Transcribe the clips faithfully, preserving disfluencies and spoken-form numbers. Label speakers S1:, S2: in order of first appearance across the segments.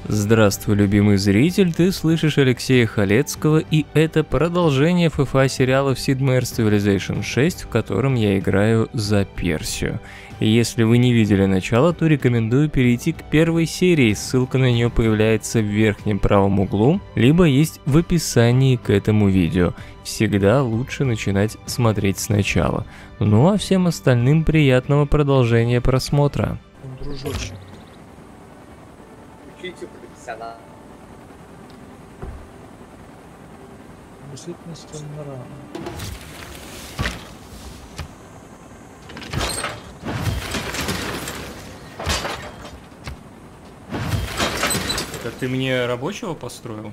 S1: Здравствуй, любимый зритель, ты слышишь Алексея Халецкого, и это продолжение эф эф а сериала Sid Meier's Civilization шесть, в котором я играю за Персию. И если вы не видели начало, то рекомендую перейти к первой серии, ссылка на нее появляется в верхнем правом углу, либо есть в описании к этому видео. Всегда лучше начинать смотреть сначала. Ну а всем остальным приятного продолжения просмотра.
S2: Дружочек.
S3: Учите профессионал.
S2: Действительно странно рано.
S1: Это ты мне рабочего построил?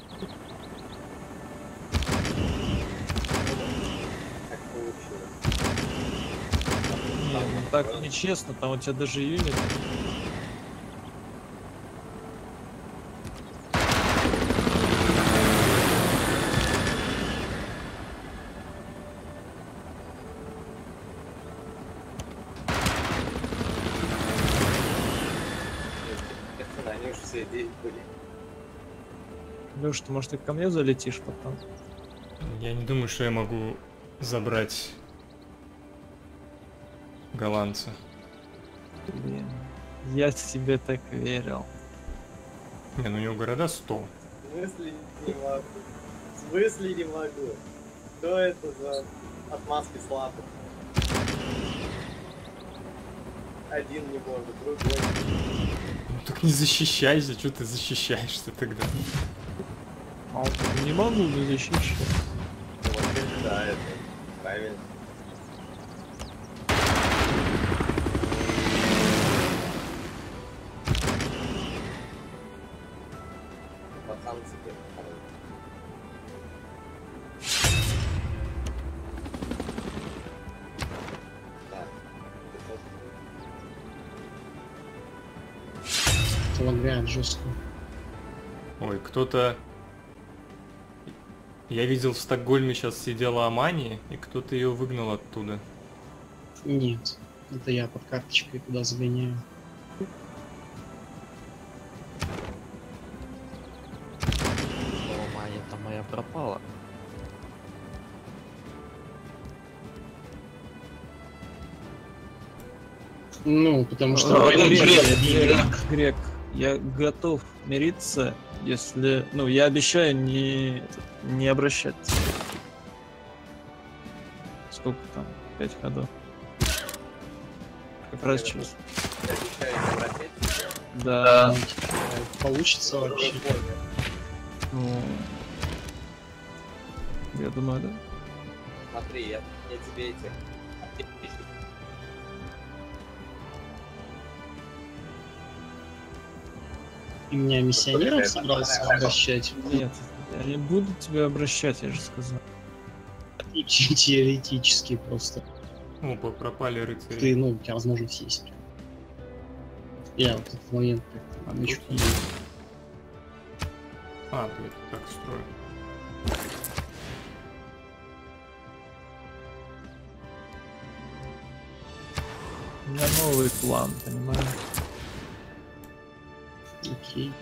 S3: Так получилось.
S2: Не, ну так нечестно, там у тебя даже юнит.
S3: Они уж все здесь были.
S2: Леш, ты может и ко мне залетишь потом?
S1: Я не думаю, что я могу забрать голландца.
S2: Блин, я тебе так верил.
S1: Не, ну у него города сто.
S3: В смысле не могу? В смысле не могу? Что это за отмазки слабых? Один не может, другой.
S1: Ну так не защищайся, что ты защищаешься тогда?
S2: А вот не могу не защищать.
S3: Ну, вообще, да, это правильно. Пацан себе. Так,
S4: Это лагает жестко.
S1: Ой, кто-то... Я видел в Стокгольме сейчас сидела Амани, и кто-то ее выгнал оттуда.
S4: Нет, это я под карточкой туда загоняю.
S5: О, Майя-то моя пропала.
S4: Ну, потому что...
S2: А,
S4: война
S2: Грек,
S4: победа.
S2: Грек, Грек, я готов мириться, если... Ну, я обещаю не, не обращаться. Сколько там? Пять ходов. Как раз через...
S3: я обещаю не обратить.
S2: Да.
S4: Получится вообще.
S2: Ну, я думаю, да.
S3: Смотри, я, я тебе эти аптечки.
S4: И меня миссионером собрался обращать.
S2: Нет, я не буду тебя обращать, я же сказал.
S4: И теоретически просто.
S1: Опа, пропали рыцари.
S4: Ты, ну, у тебя возможность есть. Я вот этот момент как-то
S1: А,
S4: ничего
S1: тут
S4: не
S1: есть. А, ты это так строил.
S2: У меня новый план, понимаешь?
S4: Окей.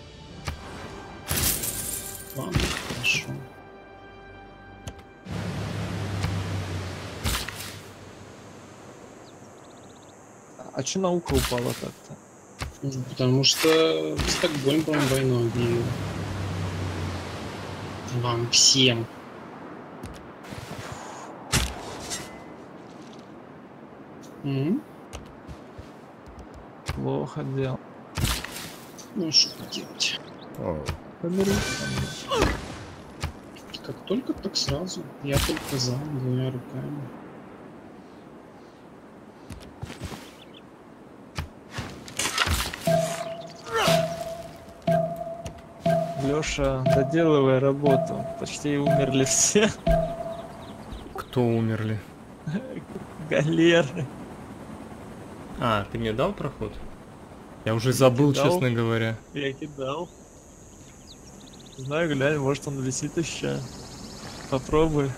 S4: Ладно, хорошо.
S2: А чё наука упала так-то?
S4: Ну, потому что Стокгольм, по-моему, войну объявил. Вам всем. М?
S2: Плохо дело.
S4: Ну, что делать?
S2: Помирись.
S4: Как только, так сразу. Я только за, двумя руками.
S2: Лёша, доделывай работу. Почти умерли все.
S1: Кто умерли?
S2: Галеры.
S1: А, ты мне дал проход? Я уже забыл,
S2: Дал.
S1: честно говоря.
S2: Я кидал. Знаю, глянь, может он висит еще. Попробуй.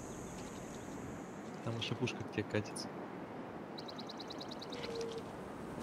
S5: Там еще пушка к тебе катится.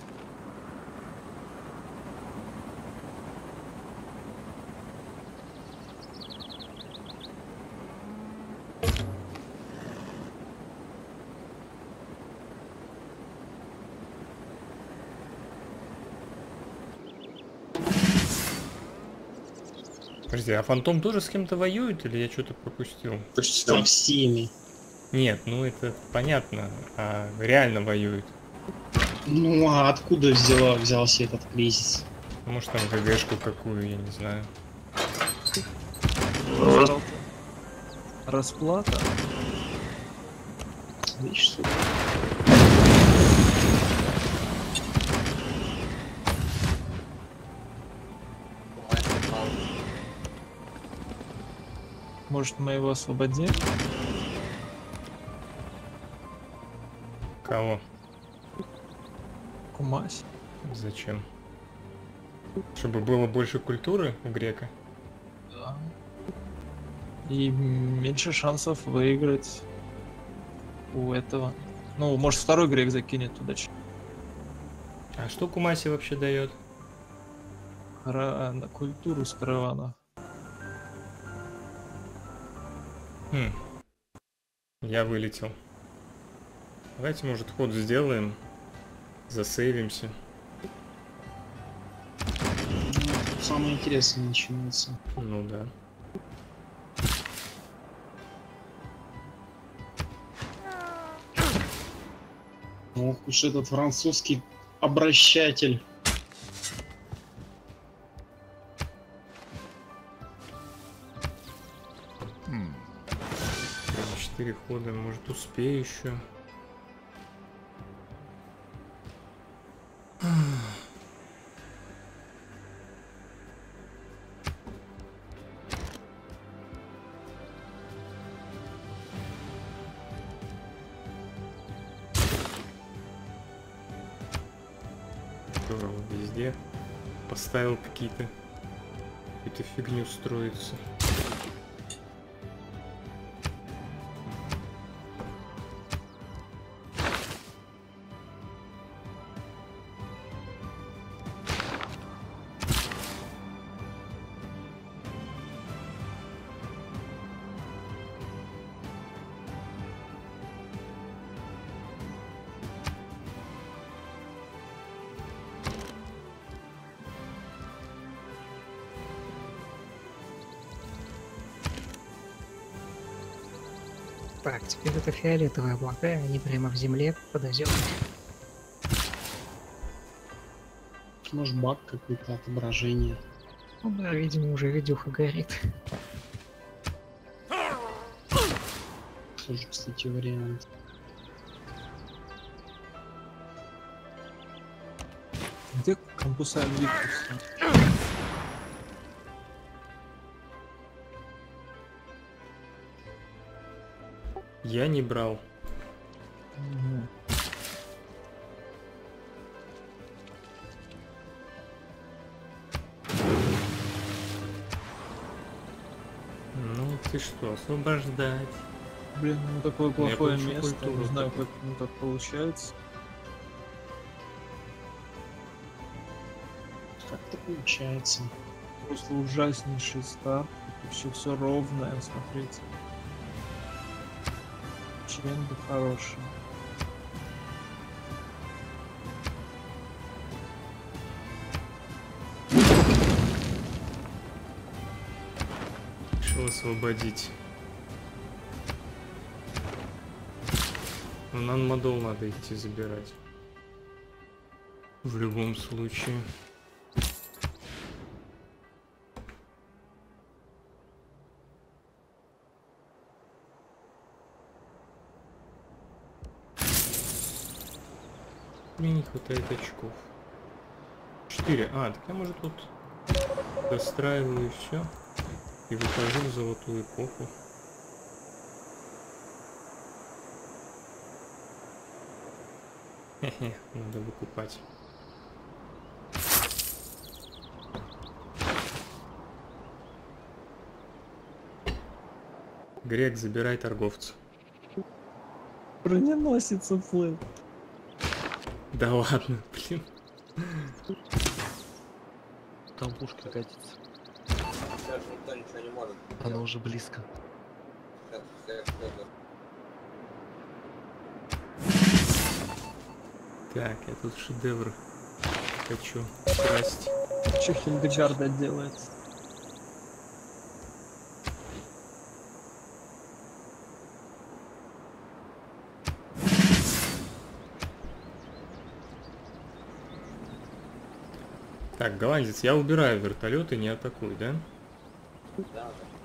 S1: Подожди, а Фантом тоже с кем-то воюет или я что-то пропустил?
S4: Со всеми.
S1: Нет, ну это понятно, а реально воюет.
S4: Ну а откуда взяла, взялся этот кризис?
S1: Может там ГГшку какую, я не знаю.
S2: Расплата.
S4: Видишь, что?
S2: Может, мы его освободим?
S1: Кого?
S2: Кумась.
S1: Зачем? Чтобы было больше культуры у грека?
S2: Да. И меньше шансов выиграть у этого. Ну, может, второй грек закинет туда.
S1: А что Кумаси вообще дает?
S2: Кара... на культуру с каравана.
S1: Хм. Я вылетел. Давайте, может, ход сделаем. Засейвимся.
S4: Ну, самое интересное начинается.
S1: Ну да.
S4: Ох уж этот французский обращатель.
S1: Четыре хода, может, успею еще. Везде поставил какие-то какую-то фигню строится.
S6: Так, теперь это фиолетовые облака, и они прямо в земле под озером.
S4: Может, баг какой-то, отображение.
S6: Ну да, видимо, уже видюха горит.
S4: Тоже, кстати, вариант.
S2: Где кампуса Виктуса?
S1: Я не брал.
S2: Мгм.
S1: Ну ты что, освобождать?
S2: Блин, ну такое
S1: Я
S2: плохое
S1: получу
S2: место.
S1: культуру
S2: Не знаю,
S1: только.
S2: как ну, так получается.
S4: Как-то получается.
S2: Просто ужаснейший старт. Вообще все ровное, смотрите. Членды хорошие.
S1: Решил освободить. Ну, нанмодол надо идти забирать. В любом случае. Мне не хватает очков. Четыре. А, так я, может, вот достраиваю и все. И выхожу в золотую эпоху. Хе-хе, надо выкупать. Грек, забирай торговца.
S2: Броненосец уплыл.
S1: Да ладно, блин.
S5: Там пушка катится.
S3: Сейчас никто ничего не может.
S5: Она уже близко.
S3: Сейчас все что-то.
S1: Так, я тут шедевр хочу красть.
S2: Че Хильдегарда делает?
S1: Так, голландец, я убираю вертолеты, не атакуй, да?
S3: Да, да.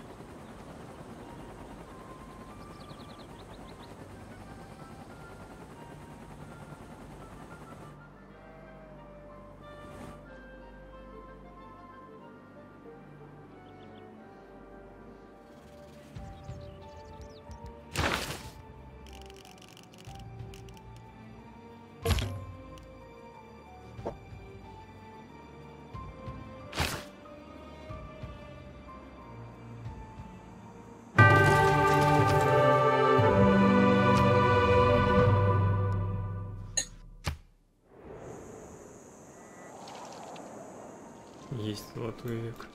S1: Есть золотой век.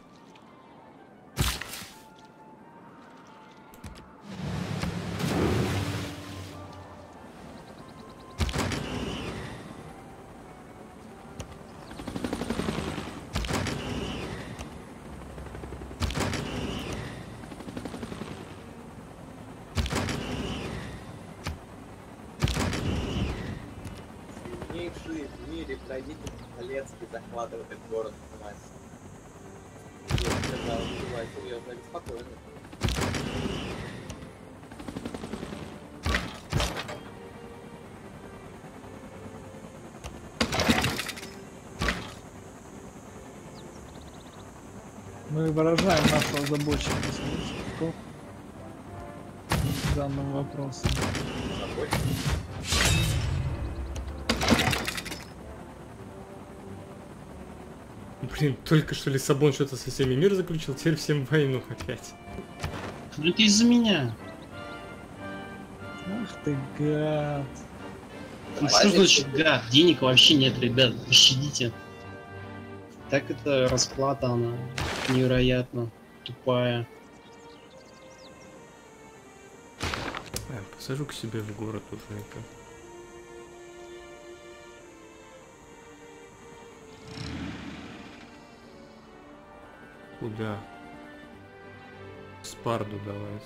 S3: Сильнейший в мире правитель Халецкий захватывает этот город в массе. Я сказал, называй серьезно, беспокойно.
S2: Мы выражаем нашу озабоченность данным вопросом.
S1: Блин, только что Лиссабон что-то со всеми мир заключил, теперь всем войну опять.
S4: Ну это из-за меня.
S2: Ах ты гад.
S4: Ну, что значит гад? Денег вообще нет, ребят, пощадите. Так это расплата, она невероятно тупая.
S1: А, посажу к себе в город уже это. Куда? Спарду давайте.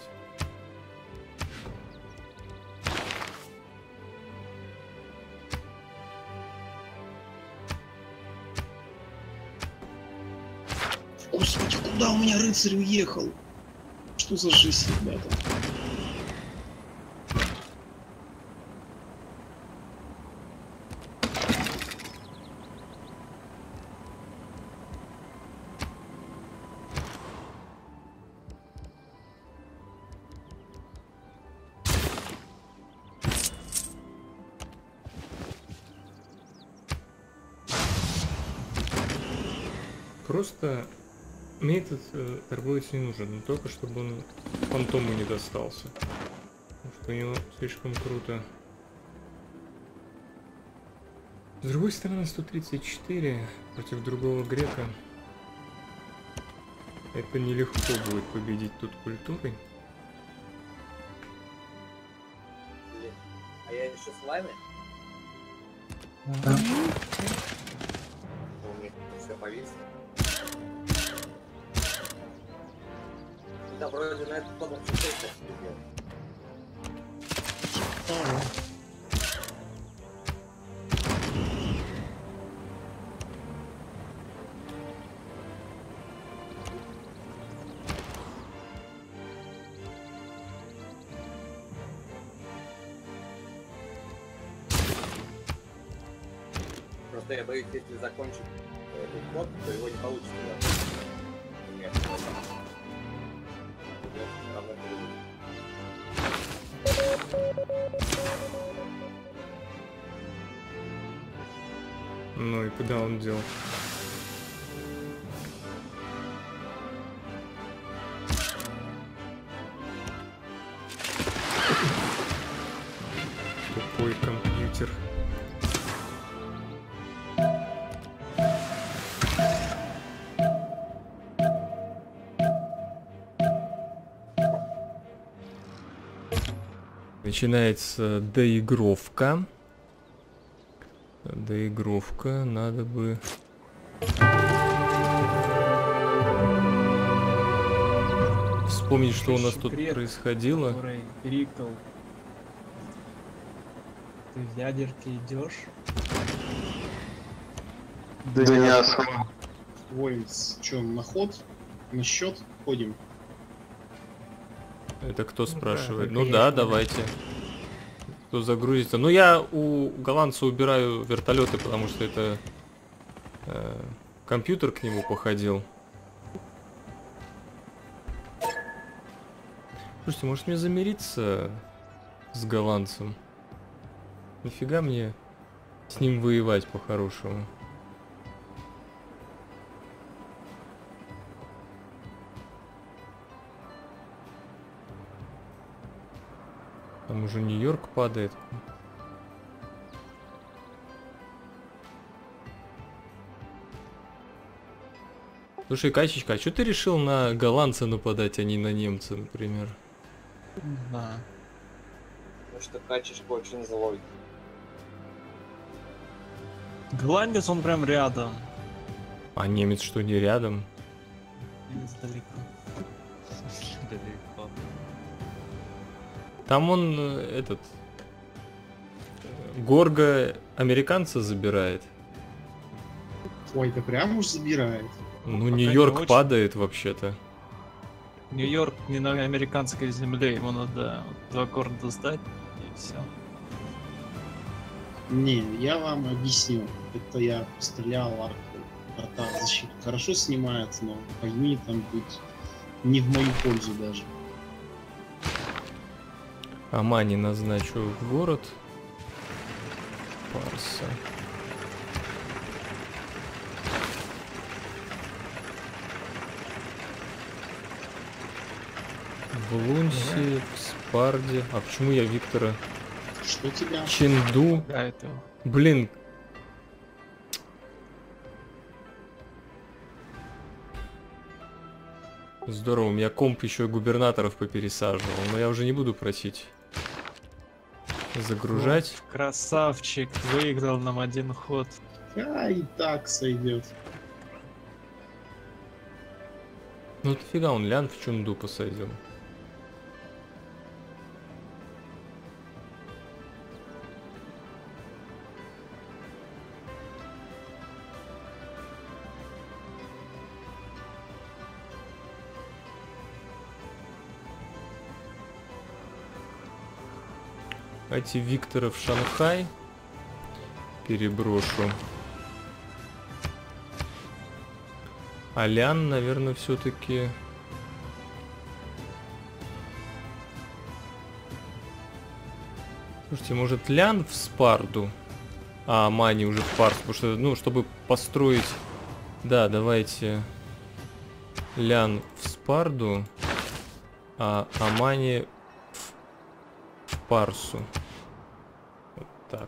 S4: Господи, куда у меня рыцарь уехал? Что за жизнь, ребята?
S1: Просто мне этот э, торговец не нужен, но только чтобы он фантому не достался. Потому что у него слишком круто. С другой стороны, сто тридцать четыре против другого грека. Это нелегко будет победить тут культурой.
S3: А я еще с вами?
S2: Да.
S3: У них все повисло. Да, вроде на этот потом все делать. Просто я боюсь, если закончить этот ход, то его не получится. Нет.
S1: Ну и куда он дел? Тупой компьютер. Начинается доигровка. Доигровка, надо бы... Вспомнить, что у нас тут
S2: Секрет,
S1: происходило.
S2: Который Рикл. Ты в ядерке идешь?
S7: Да не особо.
S4: Воинс, что, на ход? На счет ходим?
S1: Это кто
S6: Ну да,
S1: спрашивает?
S6: только
S1: Ну
S6: я
S1: да,
S6: ещё не
S1: давайте. Кто загрузится? Ну я у голландца убираю вертолеты, потому что это э, компьютер к нему походил. Слушайте, может мне замириться с голландцем? Нафига мне с ним воевать по-хорошему? Там уже Нью-Йорк падает. Слушай, Качечка, а что ты решил на голландца нападать, а не на немца, например?
S2: Да.
S3: Потому что Качечка очень злой.
S2: Голландец, он прям рядом.
S1: А немец что, не рядом?
S2: Издалека.
S5: Далеко.
S1: Там он, э, этот... э, Горго американца забирает.
S4: Ой, да прям уж забирает.
S1: Ну,
S2: пока
S1: Нью-Йорк
S2: не очень.
S1: падает вообще-то.
S2: Нью-Йорк не на американской земле, ему надо вот два города сдать и все.
S4: Не, я вам объясню. Это я стрелял арку. Арта защита хорошо снимается, но по юнитам будет не в мою пользу даже.
S1: Амани назначу в город. Парса. В Лунсе, в Спарде. А почему я Виктора?
S4: Что тебя?
S1: Ченду.
S2: Да, это...
S1: Блин. Здорово, у меня комп еще губернаторов попересаживал, но я уже не буду просить загружать.
S2: Вот, красавчик, выиграл нам один ход.
S4: А, и так сойдет.
S1: Ну дофига он лян в Чунду посадил. Эти Виктора в Шанхай переброшу. А Лян, наверное, все-таки... Слушайте, может Лян в Спарду? А, Мани уже в Парс, потому что, ну, чтобы построить... Да, давайте... Лян в Спарду, а Амани в, в Парсу. Вот так.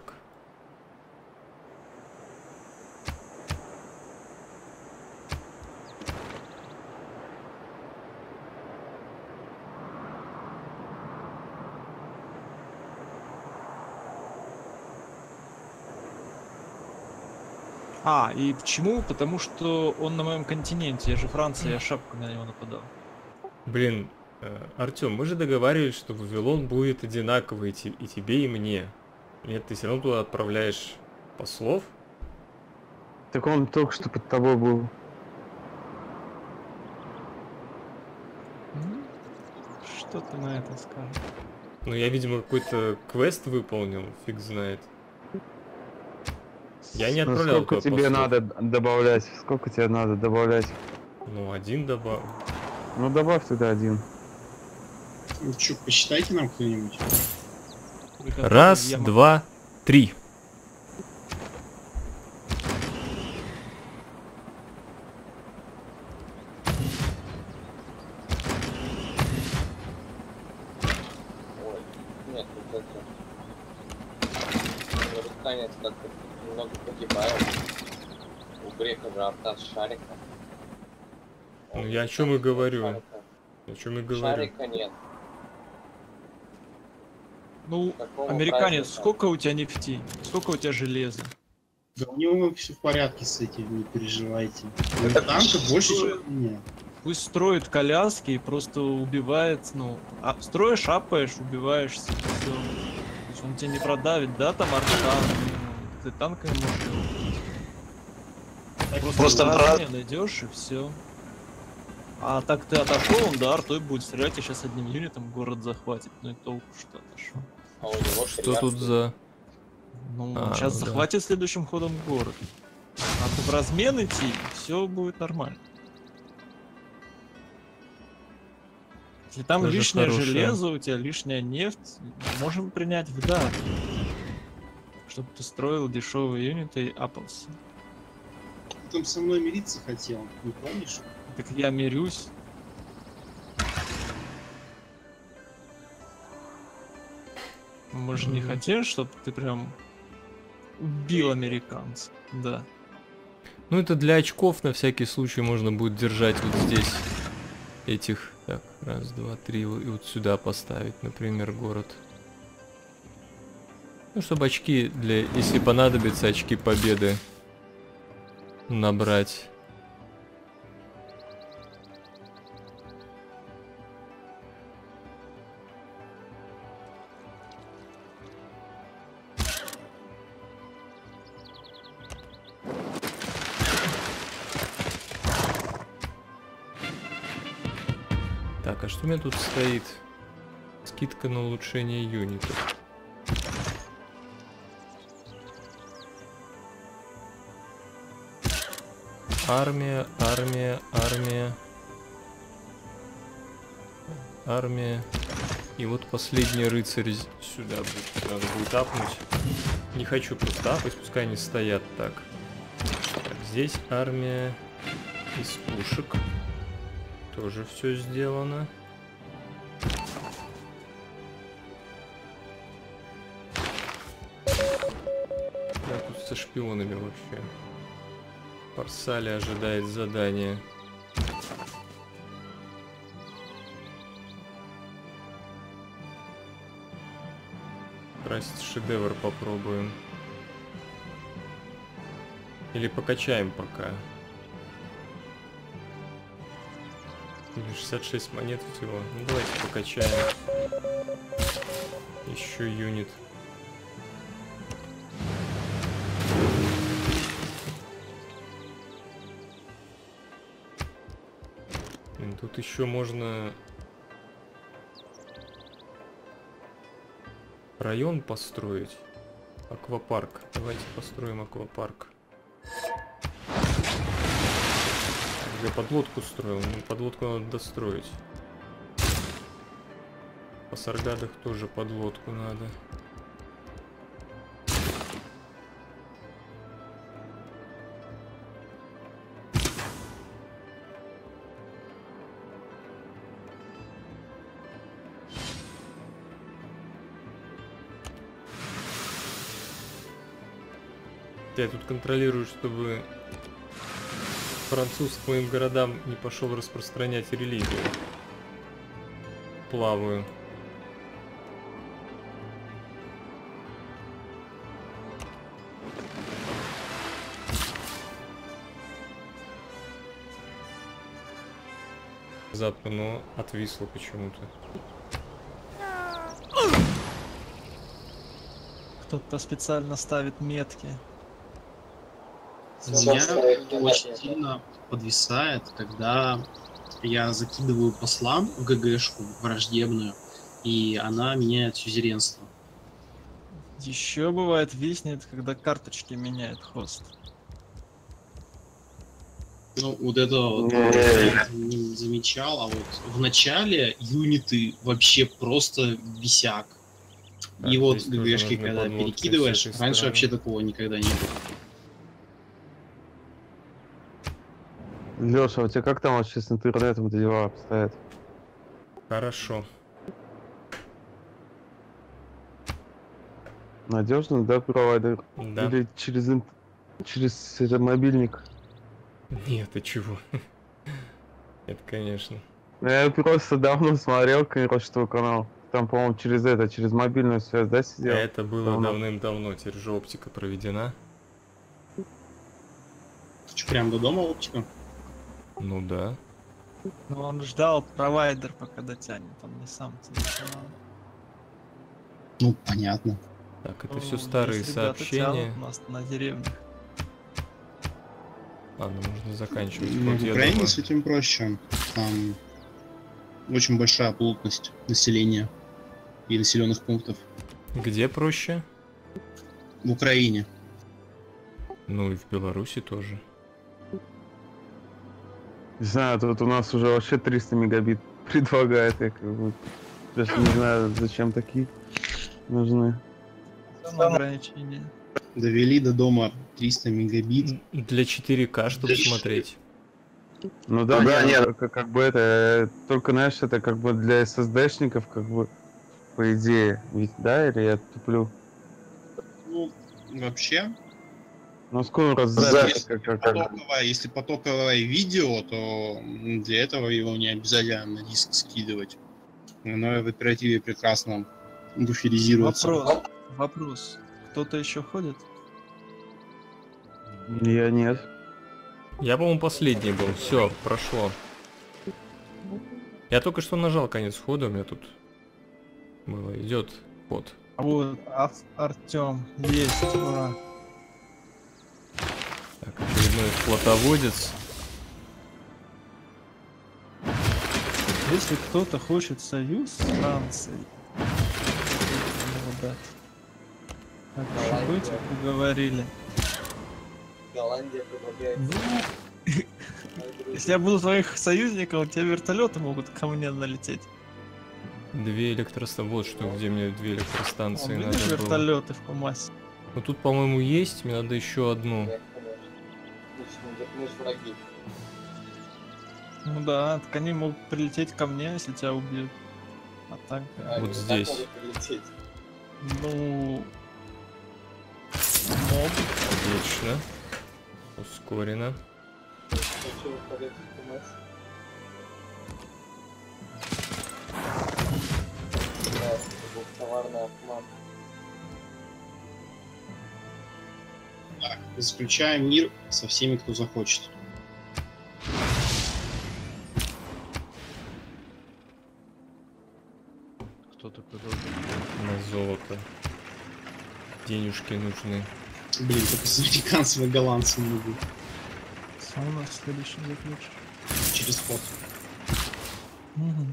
S2: А, и почему? Потому что он на моем континенте, я же Франция, я шапку на него нападал.
S1: Блин, э, Артем, мы же договаривались, что Вавилон будет одинаковый и, те- и тебе, и мне. Нет, ты все равно туда отправляешь послов?
S7: Так он только что под тобой был.
S2: Ну, что ты на это скажешь?
S1: Ну, я, видимо, какой-то квест выполнил, фиг знает. Я не
S7: Ну,
S1: отправлял
S7: сколько
S1: туда
S7: тебе
S1: послов.
S7: надо добавлять? Сколько тебе надо добавлять?
S1: Ну, один добавил.
S7: Ну добавь туда один.
S4: Ну что, посчитайте нам кто-нибудь.
S2: Вы готовы?
S1: Раз,
S2: Я могу-
S1: два, три.
S3: Ой, нет, тут это... Американец как-то немного погибает. У грека же арта с шарика.
S1: Ну,
S3: Он
S1: я о чем и
S3: без
S1: говорю.
S3: шарика.
S1: О чем и говорю.
S3: Шарика нет.
S2: Ну,
S3: Такого
S2: американец,
S3: праздника.
S2: сколько у тебя нефти? Сколько у тебя железа?
S4: Да у него все в порядке с этим, не переживайте.
S3: Это
S4: Танка больше,
S2: что?
S4: чем у меня.
S2: Пусть строит коляски и просто убивает, ну, а, строишь, апаешь, убиваешься, все. То есть он тебя не продавит, да, там арта, ну, ты танками можешь его убить. Просто,
S8: Просто
S2: в
S8: брат-
S2: размен идешь и все. А так ты отошел, да, Артой будет стрелять, и сейчас одним юнитом город захватит. Ну и толку что отошел.
S3: А у него
S1: Что
S3: шриар,
S1: тут за...
S2: Ну,
S1: А,
S2: сейчас
S1: ну да.
S2: захватит следующим ходом город. А ты в размен идти, все будет нормально. Если там
S1: Тоже
S2: лишнее
S1: хорошая.
S2: железо, у тебя лишняя нефть, можем принять в дар. Чтобы ты строил дешевые юниты и апался.
S4: Ты там со мной мириться хотел, не помнишь?
S2: Так я мирюсь. Мы же не
S1: Мгм.
S2: хотим, чтобы ты прям убил американцев. Да.
S1: Ну это для очков на всякий случай можно будет держать вот здесь этих. Так, раз, два, три, и вот сюда поставить, например, город. Ну, чтобы очки для, если понадобится, очки победы набрать. Так, а что у меня тут стоит? Скидка на улучшение юнитов. Армия, армия, армия. Армия. И вот последний рыцарь з- сюда будет. Надо будет апнуть. Не хочу просто апать, пускай они стоят так. Так, здесь армия из пушек. Тоже все сделано. Я тут со шпионами вообще. Парсали ожидает задание. Красить шедевр попробуем. Или покачаем пока. Или шестьдесят шесть монет всего. Ну давайте покачаем. Еще юнит. Блин, тут еще можно район построить. Аквапарк. Давайте построим аквапарк. Я подлодку строил, но подлодку надо достроить. По Саргадах тоже подлодку надо. Я тут контролирую, чтобы француз к моим городам не пошел распространять религию. Плаваю. Внезапно, но отвисло почему-то.
S2: Кто-то специально ставит метки.
S4: Меня очень сильно подвисает, когда я закидываю послам в ГГшку враждебную, и она меняет сюзеренство.
S2: Еще бывает виснет, когда карточки меняет хост.
S4: Ну, вот это вот
S7: Не.
S4: я не замечал, а вот в начале юниты вообще просто висяк.
S1: Так,
S4: И вот
S1: здесь тоже
S4: ГГшки,
S1: нужны
S4: когда
S1: подлодки
S4: перекидываешь,
S1: с этой
S4: раньше
S1: стороны.
S4: вообще такого никогда не было.
S7: Леша, у тебя как там вообще с интернетом дела обстоят?
S1: Хорошо.
S7: Надежно, да, провайдер?
S1: Да.
S7: Или через, ин- через это, мобильник?
S1: Нет, ты чего? Это, конечно.
S7: Я просто давно смотрел, короче, твой канал. Там, по-моему, через это, через мобильную связь, да, сидел?
S1: Это было
S7: Давно.
S1: давным-давно. Теперь же оптика проведена.
S4: Чё, прям до дома оптика?
S1: Ну да.
S2: Но он ждал провайдер, пока дотянет, он не сам телефонал.
S4: Ну, понятно.
S1: Так, это
S2: Ну,
S1: все старые
S2: здесь ребята
S1: сообщения.
S2: тянут нас на деревню.
S1: Ладно, можно заканчивать.
S4: Ну,
S1: Вот
S4: в
S1: я
S4: Украине
S1: думаю.
S4: с этим проще. Там очень большая плотность населения и населенных пунктов.
S1: Где проще?
S4: В Украине.
S1: Ну и в Беларуси тоже.
S7: Не знаю, тут у нас уже вообще триста мегабит предлагает, я как бы даже не знаю, зачем такие нужны.
S2: Там ограничения.
S4: Довели до дома триста мегабит.
S1: Для четыре ка, чтобы смотреть.
S7: Ну да,
S8: Ну да,
S7: нет,
S8: нет.
S7: Как, как бы это, э, только, знаешь, это как бы для эс эс ди-шников, как бы, по идее, ведь, да, или я туплю?
S4: Ну, вообще,
S7: Ну, скоро
S8: Запись.
S7: запись, как, как, как.
S4: потоковое, если потоковое видео, то м, для этого его не обязательно на диск скидывать. Оно в оперативе прекрасно буферизируется.
S2: Вопрос. Вопрос. Кто-то еще ходит?
S7: Я нет.
S1: Я, по-моему, последний был. Все, прошло. Я только что нажал конец хода, у меня тут было. Идет ход.
S2: Вот, Ар- Артем. Есть, ура.
S1: Так, очередной флотоводец.
S2: Если кто-то хочет союз с Францией, надо дать. Так уж и быть, поговорили.
S3: Голландия предлагает.
S2: Ну, если я буду твоих союзников, у тебя вертолеты могут ко мне налететь.
S1: Две электростанции. Вот что, где мне две
S2: Вон,
S1: электростанции
S2: видишь
S1: надо было.
S2: вертолеты в Кумасе?
S1: Ну тут, по-моему, есть. Мне надо еще одну.
S3: Нет, конечно. Мы ж- Мы ж враги.
S2: Ну да, так они могут прилететь ко мне, если тебя убьют. А так, э,
S3: А,
S1: Вот
S3: они так
S1: здесь.
S3: могут прилететь.
S2: ну... Могут.
S1: Отлично. Ускорено.
S3: Хочу порядок в КМС. Да, это был товарный автомат.
S4: Так, заключаем мир со всеми, кто захочет.
S5: Кто такой должен?
S1: На золото. Денежки нужны.
S4: Блин, только с американцами и голландцами могу.
S2: Что у нас в следующем заключишь?
S4: Через ход.
S2: Мгм.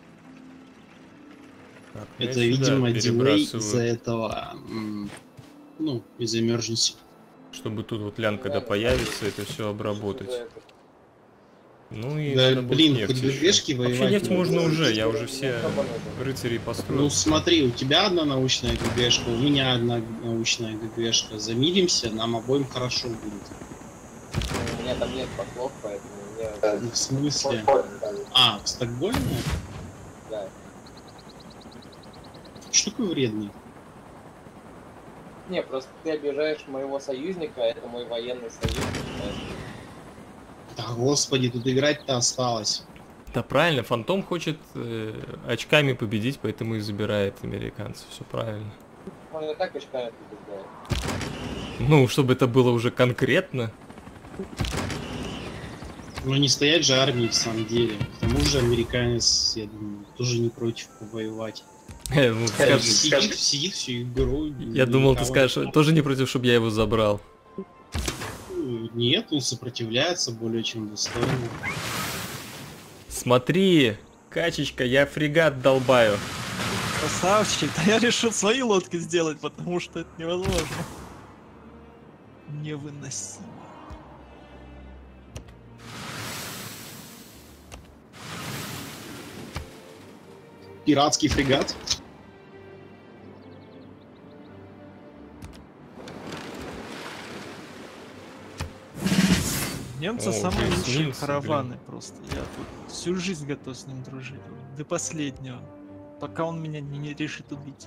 S1: Так, я
S4: Это,
S1: сюда
S4: видимо, дилей
S1: перебрасываю,
S4: из-за этого, м, ну, из-за emergency.
S1: чтобы тут вот лян, когда появится, это все обработать.
S3: За это.
S1: Ну и
S4: Да,
S1: надо будет
S4: блин,
S1: нефть
S4: хоть
S1: еще.
S4: ГГшки воевать
S1: Вообще нефть
S4: не
S1: можно
S4: надо.
S1: уже, я уже все рыцарей
S4: Ну
S1: построил.
S4: смотри, у тебя одна научная ГГшка, у меня одна научная ГГшка. Замиримся, нам обоим хорошо будет.
S3: У меня там нет послов, поэтому мне...
S4: Ну, в смысле?
S3: Да.
S4: А, в Стокгольме?
S3: Да.
S4: Что такой вредный?
S3: Не, просто ты обижаешь моего союзника, а это мой военный союзник. поэтому-
S4: Да господи, тут играть-то осталось.
S1: Да правильно, Фантом хочет э, очками победить, поэтому и забирает американцев. Все правильно.
S3: Он и так очками побеждает.
S1: Ну, чтобы это было уже конкретно.
S4: Но не стоять же армии в самом деле. К тому же американец, я думаю, тоже не против повоевать.
S1: Э, ну, скажешь-
S4: Сидит, сидит всю игру.
S1: я думал, ты
S4: никого-
S1: скажешь, тоже не против, чтобы я его забрал.
S4: Нет, он сопротивляется более чем достойно.
S1: Смотри, качечка, я фрегат долбаю.
S2: Красавчик, да я решил свои лодки сделать, потому что это невозможно. Невыносимо.
S4: Пиратский фрегат.
S2: Немцы
S1: О,
S2: самые
S1: уже
S2: лучшие
S1: эсминцы,
S2: караваны просто. Я тут всю жизнь готов с ним дружить. До последнего. Пока он меня не, не решит убить.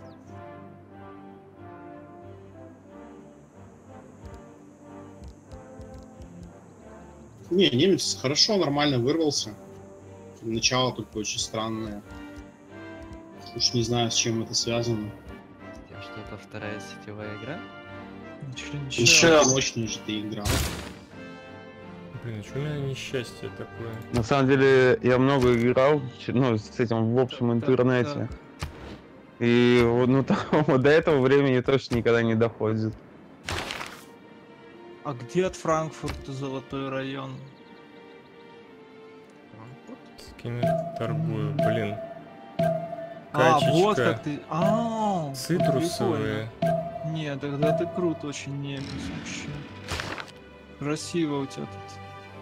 S4: Не, немец хорошо, нормально вырвался. Начало только очень странное. Уж не знаю, с чем это связано.
S5: Тем, что это вторая сетевая игра?
S2: Ничего, ничего.
S4: Еще мощную же ты играл.
S1: Блин, а что у меня несчастье такое?
S7: На самом деле, я много играл, ч- ну, с этим в общем интернете. И вот, ну, там, вот до этого времени точно никогда не доходит.
S2: А где от Франкфурта Золотой район?
S5: Франкфурт?
S1: С кем я торгую? Блин.
S2: А, вот
S1: Качечка.
S2: как ты. А,
S1: Цитрусовые.
S2: прикольно. Не, тогда ты крут очень, немец вообще. Красиво у тебя тут.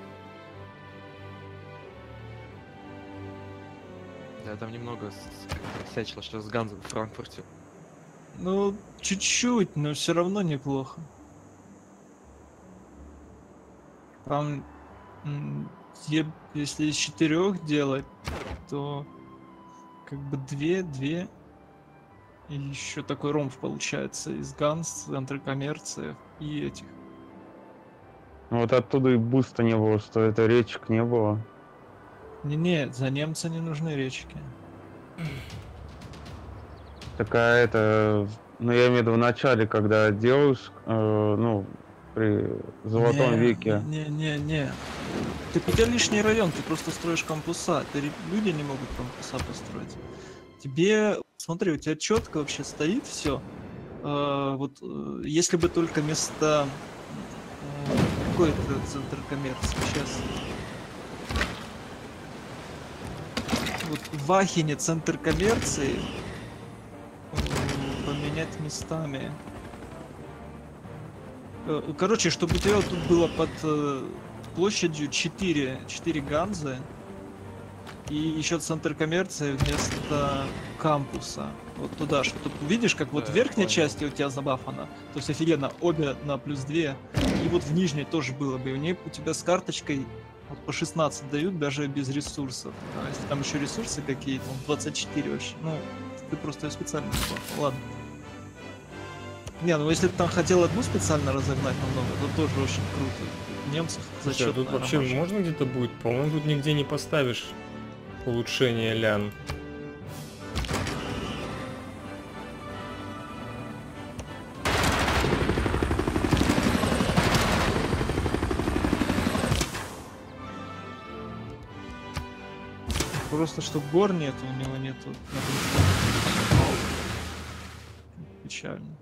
S5: Я там немного с- всячил, что с Ганзом в Франкфурте.
S2: Ну, чуть-чуть, но все равно неплохо. Там, м, е- если из четырех делать, то как бы две, две. И еще такой ромб получается из Ганс, центра коммерции и этих.
S7: Ну, вот оттуда и буста не было, что это речек не было.
S2: Не-не, за немца не нужны речки.
S7: Такая это, ну я имею в виду в начале, когда делаешь, э, ну, при золотом
S2: Не,
S7: веке.
S2: Не-не-не. Ты куда лишний район, ты просто строишь кампуса. Ты, ре- люди не могут кампуса построить. Тебе, смотри, у тебя четко вообще стоит все. Вот э, если бы только места... э, какой это центр коммерции сейчас? Вот в Ахене центр коммерции э, поменять местами. Э, Короче, чтобы у тебя вот тут было под э, площадью четыре, четыре ганзы и еще центр коммерции вместо кампуса. Вот туда, чтобы видишь, как вот
S5: Да,
S2: в верхней
S5: понял.
S2: части у тебя забафано. То есть офигенно, обе на плюс две. И вот в нижней тоже было бы. И у ней у тебя с карточкой вот по шестнадцать дают даже без ресурсов. А если там еще ресурсы какие-то, он двадцать четыре вообще. Ну, ты просто ее специально забафал. Ладно. Не, ну если ты там хотел одну специально разогнать намного, то тоже очень круто. Немцев
S1: Слушай, а
S2: зачет,
S1: тут вообще можно где-то будет? По-моему, тут нигде не поставишь улучшение лян.
S2: Просто что гор нету, у него нету. Печально.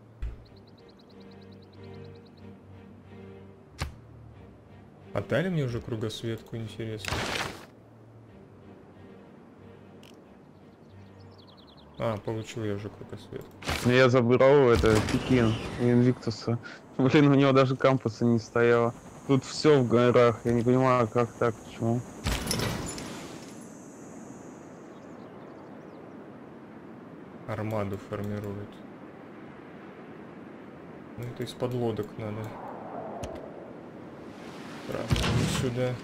S1: А дали мне уже кругосветку, интересно. А, получил я уже кругосветку.
S7: Ну, я забрал это Пекин у Инвиктуса. Блин, у него даже кампуса не стояло. Тут все в горах, я не понимаю, как так, почему.
S1: Армаду формирует. Ну это из-под лодок надо. Правда, вот сюда.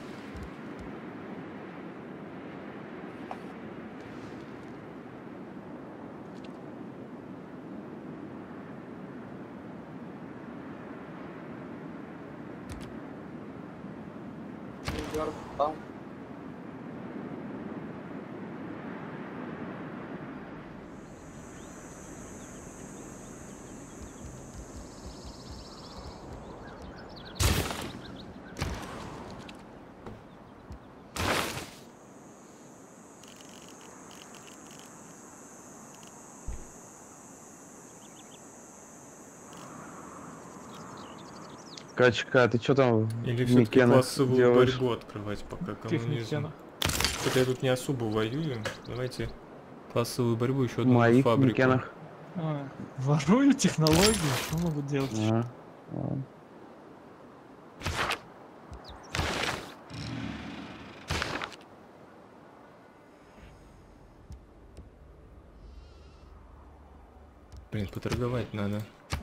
S3: Там.
S7: Качка, ты что там
S1: Или
S7: в
S1: все-таки
S7: Микенах
S1: классовую
S7: делаешь?
S1: борьбу открывать, пока
S2: Каких
S1: коммунизм.
S2: Микенах?
S1: Что-то я тут не особо воюю. Давайте классовую борьбу еще
S7: В
S1: одну
S7: моих
S1: фабрику.
S7: Микенах.
S2: А, ворую технологии, что могу делать?
S7: А, ладно.
S1: Блин, поторговать надо.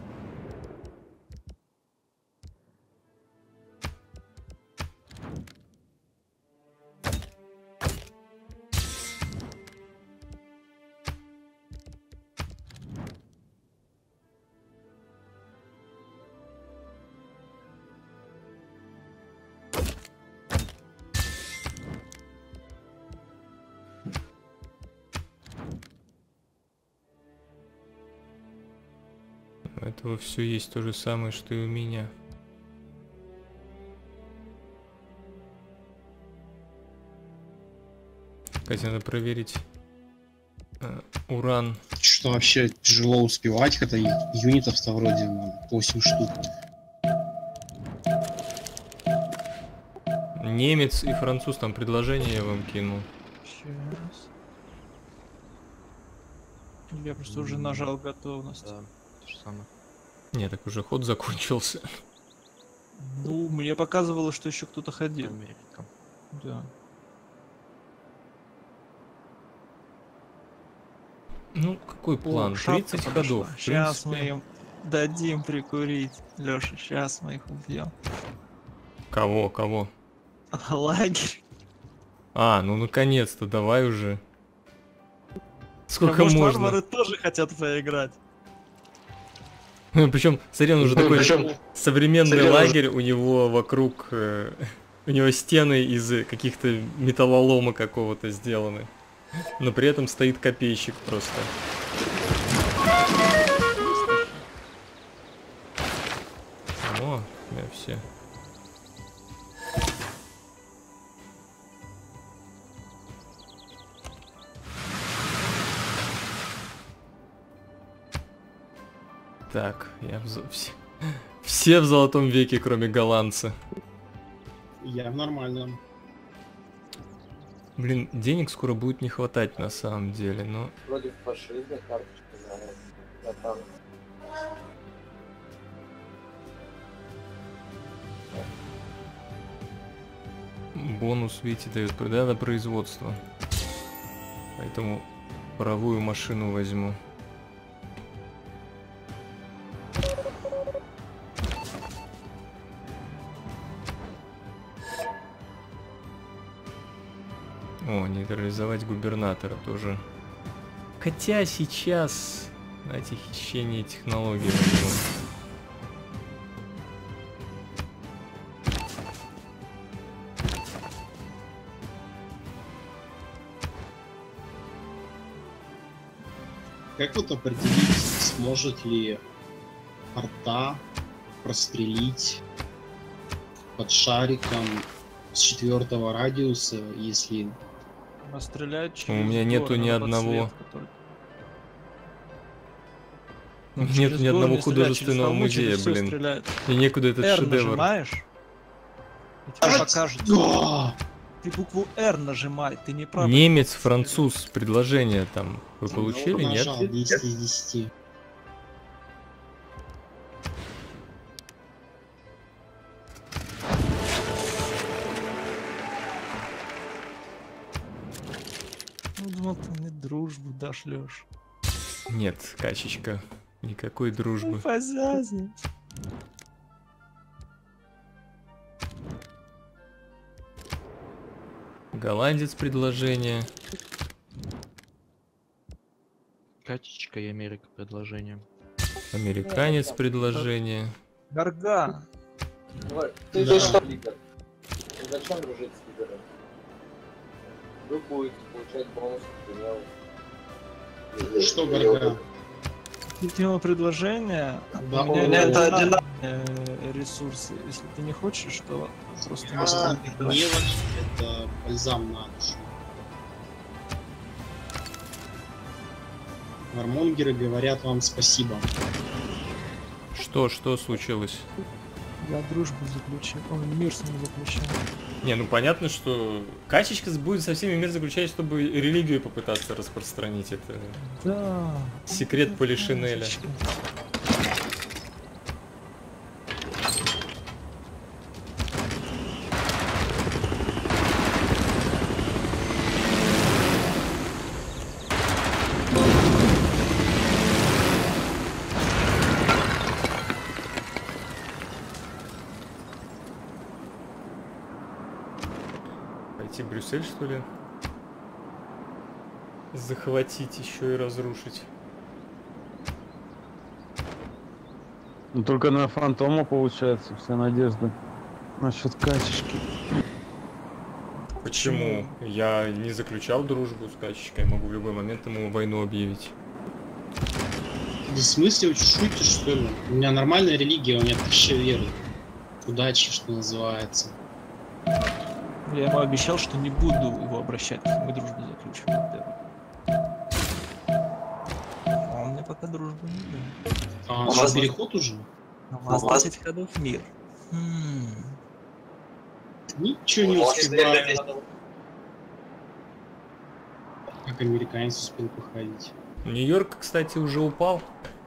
S1: У этого все есть то же самое, что и у меня. Кстати, надо проверить э, уран.
S4: Что вообще тяжело успевать, когда и юнитов-то вроде ну, восемь штук.
S1: Немец и француз, там предложение я вам кинул.
S2: Сейчас. Я просто уже нажал готовность.
S5: Да, то же самое.
S1: Не, так уже ход закончился.
S2: Ну, мне показывало, что еще кто-то ходил.
S5: Америка.
S2: Да.
S1: Ну, какой план?
S2: О, шапка
S1: тридцать
S2: подошла.
S1: ходов. В
S2: Сейчас мы
S1: принципе.
S2: им дадим прикурить. Леша, сейчас мы их убьем.
S1: Кого, кого?
S2: Лагерь.
S1: А, ну наконец-то, давай уже. Сколько
S2: А может,
S1: можно?
S2: варвары тоже хотят поиграть.
S1: Причем, смотри, он уже такой
S8: Причем
S1: современный
S8: Смотри, он
S1: лагерь, у него вокруг, э, у него стены из каких-то металлолома какого-то сделаны. Но при этом стоит копейщик просто. О, я все. Так, я в... зо- все... все в золотом веке, кроме голландца.
S4: Я в нормальном.
S1: Блин, денег скоро будет не хватать на самом деле, но...
S3: Вроде в фашизме карточка на, на танк.
S1: Бонус, видите, дает да, на производство. Поэтому паровую машину возьму. О, нейтрализовать губернатора тоже. Хотя сейчас, знаете, хищение технологий возьму.
S4: Как вот определить, сможет ли арта прострелить под шариком с четвертого радиуса, если...
S2: Она стреляет через
S1: У меня нету
S2: горы,
S1: ни
S2: она
S1: одного.
S2: подсветка только.
S1: Нет
S2: Через
S1: ни
S2: горы
S1: одного
S2: не стреляет, через
S1: художественного
S2: холмы через
S1: музея,
S2: всё
S1: блин.
S2: стреляет.
S1: И некуда этот
S2: R
S1: шедевр.
S2: нажимаешь, и тебе покажет.
S4: Да!
S2: Ты букву R нажимай, ты неправильно.
S1: Немец, француз, предложение там вы получили,
S4: Ну,
S1: нет?
S4: нажал десять из десяти.
S2: Ну, думал, ты мне дружбу дашь, Лёш.
S1: Нет, качечка. Никакой дружбы.
S2: Позязни.
S1: Голландец предложение.
S5: Катечка и Америка предложение.
S1: Американец предложение.
S2: Гарга.
S3: Вот, ты
S4: Да.
S3: же что, лидер? Ты зачем дружить с лидером? Вы будете получать бонус к делу.
S4: Что, Гарга?
S2: Видимо, предложение.
S4: Да,
S2: У меня
S4: он-
S2: нет
S3: это
S2: одина- э, ресурсы. Если ты не хочешь, то просто
S4: А,
S2: можешь их давать.
S4: мелочь — это бальзам на душу. Вармонгеры говорят вам спасибо.
S1: Что, что случилось?
S2: Я дружбу заключил. Ой, мир с ним заключил.
S1: Не, ну понятно, что качечка будет со всеми мир заключать, чтобы религию попытаться распространить. Это
S2: Да.
S1: секрет Полишинеля. Пойти в Брюссель, что ли? Захватить еще и разрушить.
S7: Ну только на фантома получается вся надежда насчет качечки.
S1: Почему? Я не заключал дружбу с качечкой, могу в любой момент ему войну объявить.
S4: В смысле, вы шутите, что ли? У меня нормальная религия, у меня тысяча веры. Удачи, что называется.
S2: Я ему обещал, что не буду его обращать. Мы дружбу заключим. Да. А он мне пока дружбу не дал.
S4: А,
S3: У
S4: что,
S3: вас-
S4: переход уже?
S2: У нас десять ходов мир. М.
S4: Ничего не успеваю. Как американец успел походить.
S1: Нью-Йорк, кстати, уже упал.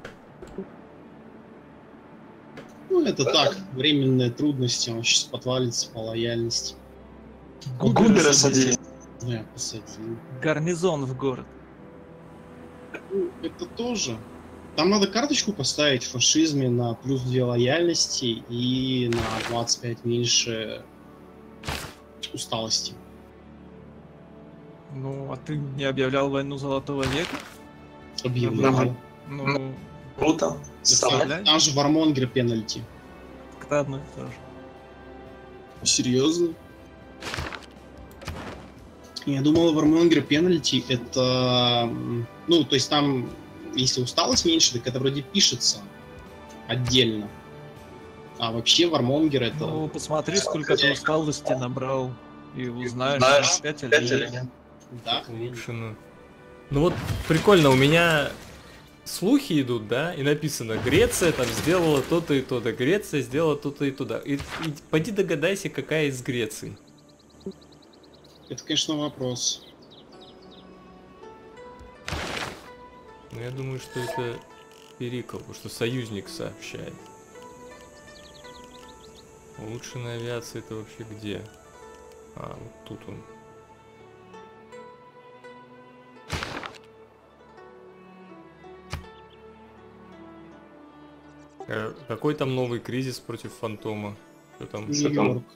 S4: Ну, это так, временные трудности, он сейчас подвалится по лояльности.
S2: Губера садили.
S4: Да, посадили.
S2: Гарнизон в город.
S4: Ну, это тоже. Там надо карточку поставить в фашизме на плюс две лояльности и на двадцать пять меньше усталости.
S2: Ну, а ты не объявлял войну Золотого века?
S4: Объявлял.
S2: Ну,
S8: Круто.
S2: Вставляй.
S4: Там же Вармонгер пенальти.
S2: как-то одно и то же.
S4: Серьезно? Я думал, Вармонгер пенальти это... Ну, то есть там, если усталость меньше, так это вроде пишется отдельно. А вообще Вармонгер это...
S2: Ну, посмотри, сколько ты усталости набрал, и узнаешь,
S8: Знаешь,
S2: пять или
S8: пять или
S2: нет.
S8: нет.
S4: Да?
S1: Улучшено. Ну вот прикольно, у меня слухи идут, да, и написано: Греция там сделала то-то и то-то, Греция сделала то-то и туда. И, и пойди догадайся, какая из Греции.
S4: Это, конечно, вопрос.
S1: Ну, я думаю, что это Перикл, потому что союзник сообщает. Улучшенная авиация это вообще где? А, вот тут он. Э, Какой там новый кризис против Фантома? Что там? Что там?
S4: Нью-Йорк.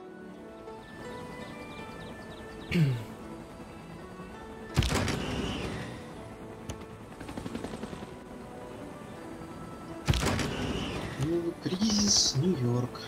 S4: Новый кризис, Нью-Йорк.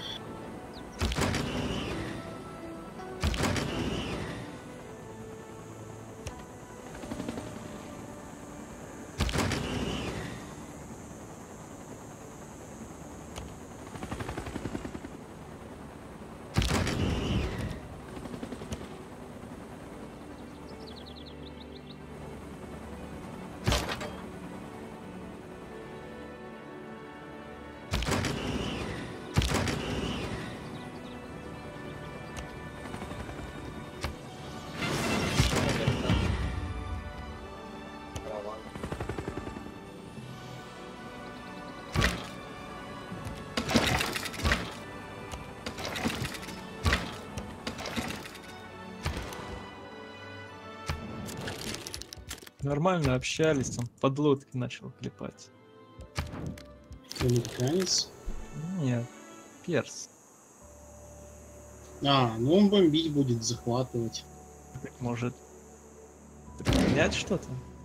S2: Нормально общались, он подлодки начал клепать.
S4: Американец.
S2: Нет, перс.
S4: А, ну он бомбить будет, захватывать.
S2: Так может принять что-то?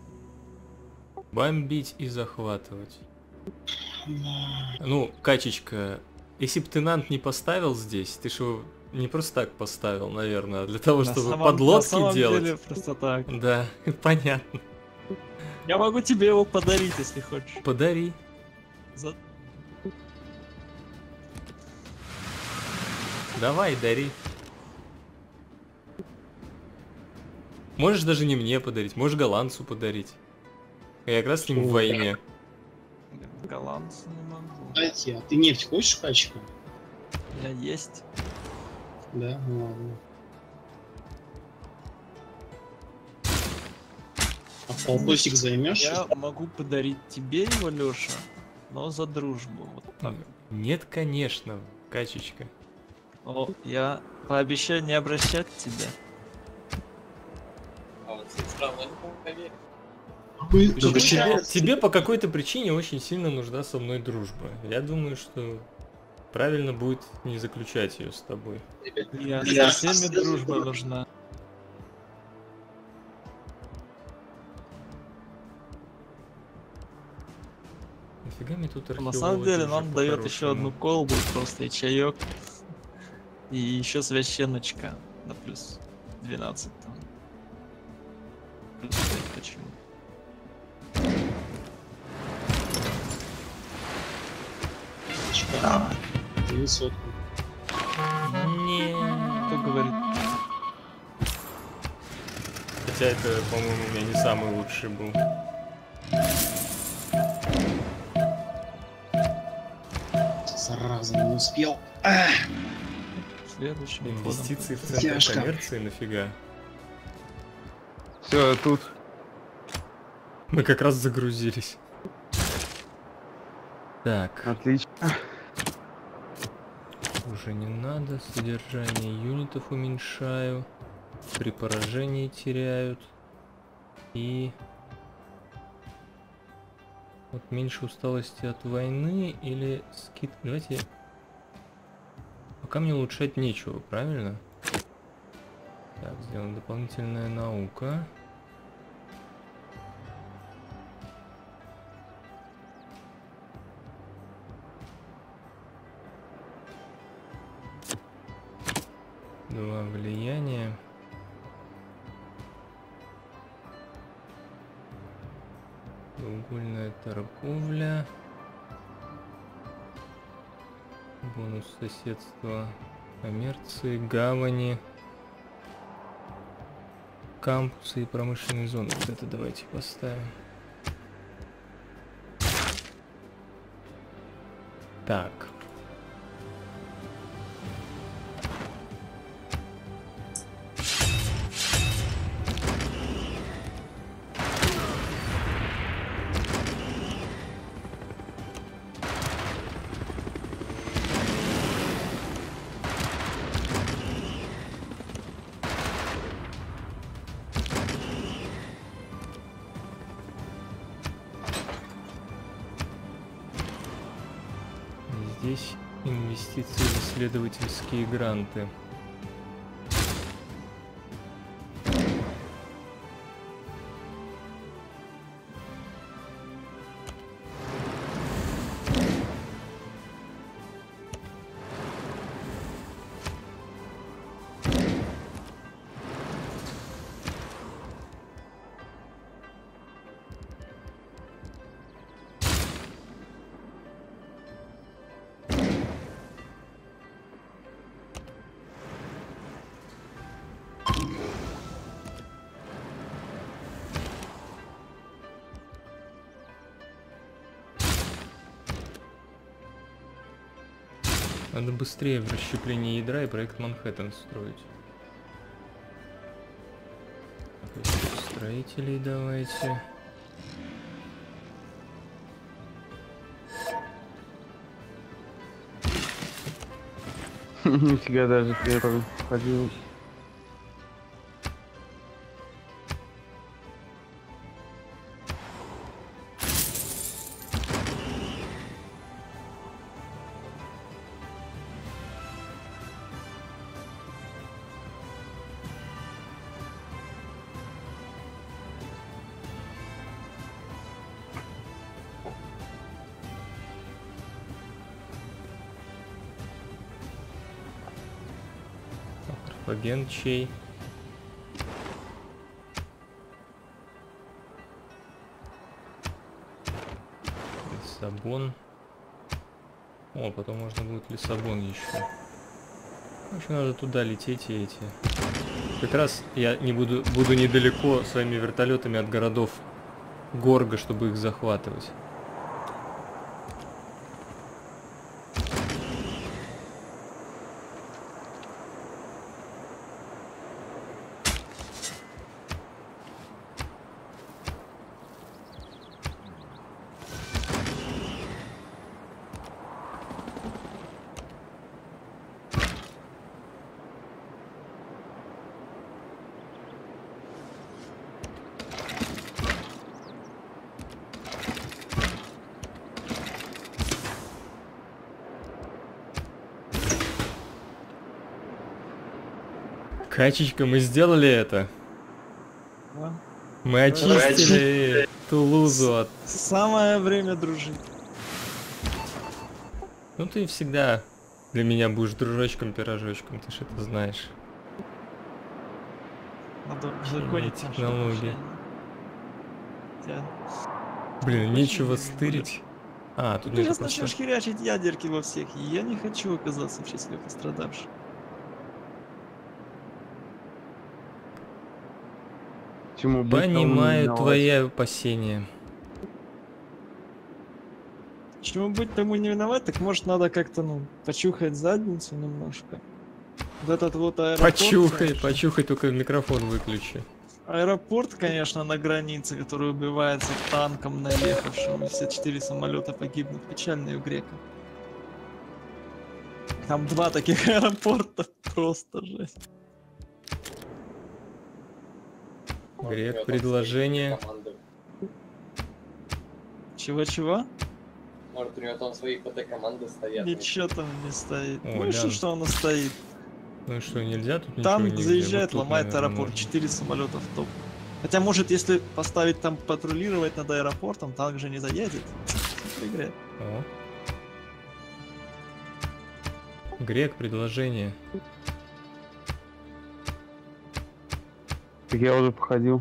S1: Бомбить и захватывать.
S4: Да.
S1: Ну, Качечка, если бы ты Нант не поставил здесь, ты же его не просто так поставил, наверное, а для того,
S2: На
S1: чтобы
S2: самом-
S1: подлодки
S2: на самом
S1: делать.
S2: деле просто так.
S1: Да, понятно.
S2: Я могу тебе его подарить, если хочешь.
S1: Подари.
S2: За-
S1: Давай, дари. Можешь даже не мне подарить, можешь голландцу подарить. Я как раз с ним в войне.
S2: Голландцу не могу.
S4: Кстати, а ты нефть хочешь, Качка?
S2: У меня есть.
S4: Да, ну ладно. А полтосик займешь?
S2: Я могу подарить тебе его, Лёша, но за дружбу. Вот так.
S1: Нет, конечно, Качечка.
S2: Но я пообещаю не обращать к тебе.
S3: А вот ты справа не поверишь.
S4: Вы-
S1: Тебе,
S4: вы
S1: тебе-
S4: щас-
S1: тебе по какой-то причине очень сильно нужна со мной дружба. Я думаю, что правильно будет не заключать ее с тобой.
S2: Я
S8: Я-
S2: со всеми дружба нужна.
S1: Нафига мне тут
S2: На самом деле нам
S1: археологи
S2: дает
S1: по-хорошему?
S2: еще одну колбу, просто и чаек. И еще священночка на плюс двенадцать там. Плюс пять почему.
S4: Качка,
S8: Да.
S4: ты высотку.
S1: Не.
S2: Кто говорит?
S1: Хотя это, по-моему, у меня не самый лучший был.
S4: Зараза, не успел.
S2: В следующим ходом.
S1: Инвестиции в центр
S4: Тяжко.
S1: коммерции нафига?
S7: Все, я тут.
S1: Мы как раз загрузились. Так,
S7: Отлично.
S1: уже не надо. Содержание юнитов уменьшаю. При поражении теряют. И... Вот меньше усталости от войны или скид... Давайте... Пока мне улучшать нечего, правильно? Так, сделана дополнительная наука. Два влияния. Треугольная торговля. Бонус соседства, коммерции, гавани, кампусы и промышленные зоны. Вот это давайте поставим. Так. Здесь инвестиции в исследовательские гранты. Надо быстрее в расщеплении ядра и проект Манхэттен строить. Строителей давайте.
S7: Нифига, даже первый ходил.
S1: Агент чей? Лиссабон. О, потом можно будет Лиссабон еще. В общем, надо туда лететь и эти. Как раз я не буду, буду недалеко своими вертолетами от городов Горга, чтобы их захватывать. Качечка, мы сделали это.
S2: Да.
S1: Мы очистили Тулузу от...
S2: Самое время дружить.
S1: Ну ты всегда для меня будешь дружочком-пирожочком, ты ж это знаешь.
S2: Надо законить наши
S1: технологии.
S2: отношения.
S1: Блин,
S2: Очень
S1: нечего
S2: не
S1: стырить. А, тут
S2: Ты
S1: нету
S2: сейчас начнешь
S1: просто...
S2: херячить ядерки во всех, и я не хочу оказаться в числе пострадавших.
S7: Чему быть, тому не
S1: Понимаю
S7: виноват.
S1: твои опасения.
S2: Чему быть, тому не виноват, так может надо как-то, ну, почухать задницу немножко. Вот этот вот аэропорт...
S1: Почухай,
S2: конечно.
S1: почухай, только микрофон выключи.
S2: Аэропорт, конечно, на границе, который убивается танком наехавшим, и все четыре самолета погибнут. Печальный у греков. Там два таких аэропорта, просто жесть.
S1: Грек, предложение.
S2: Чего-чего?
S3: Может, у него там свои ПТ-команды стоят.
S2: Ничего там не стоит.
S1: О,
S2: Ну и что,
S1: лян.
S2: что оно стоит?
S1: Ну и что, нельзя тут ничего
S2: Танк
S1: нигде?
S2: заезжает,
S1: Вот тут,
S2: ломает
S1: наверное,
S2: аэропорт,
S1: можно.
S2: четыре самолета в топ. Хотя, может, если поставить там патрулировать над аэропортом, танк же не заедет. В игре.
S1: О. Грек, предложение.
S7: Так я уже походил.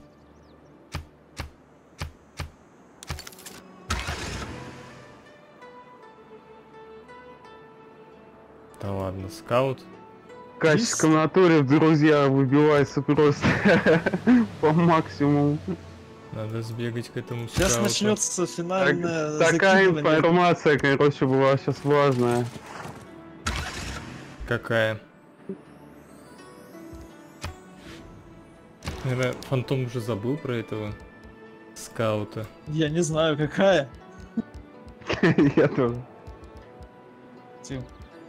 S1: Да ладно, скаут.
S7: В каческом натуре в друзья выбивается просто по максимуму.
S1: Надо сбегать к этому
S2: Сейчас
S1: скауту.
S2: начнется
S7: Так-
S2: финальное
S7: такая
S2: закидывание.
S7: информация, короче, была сейчас важная.
S1: Какая? Наверное, Фантом уже забыл про этого скаута.
S2: Я не знаю, какая.
S7: Я тоже.
S2: Тим.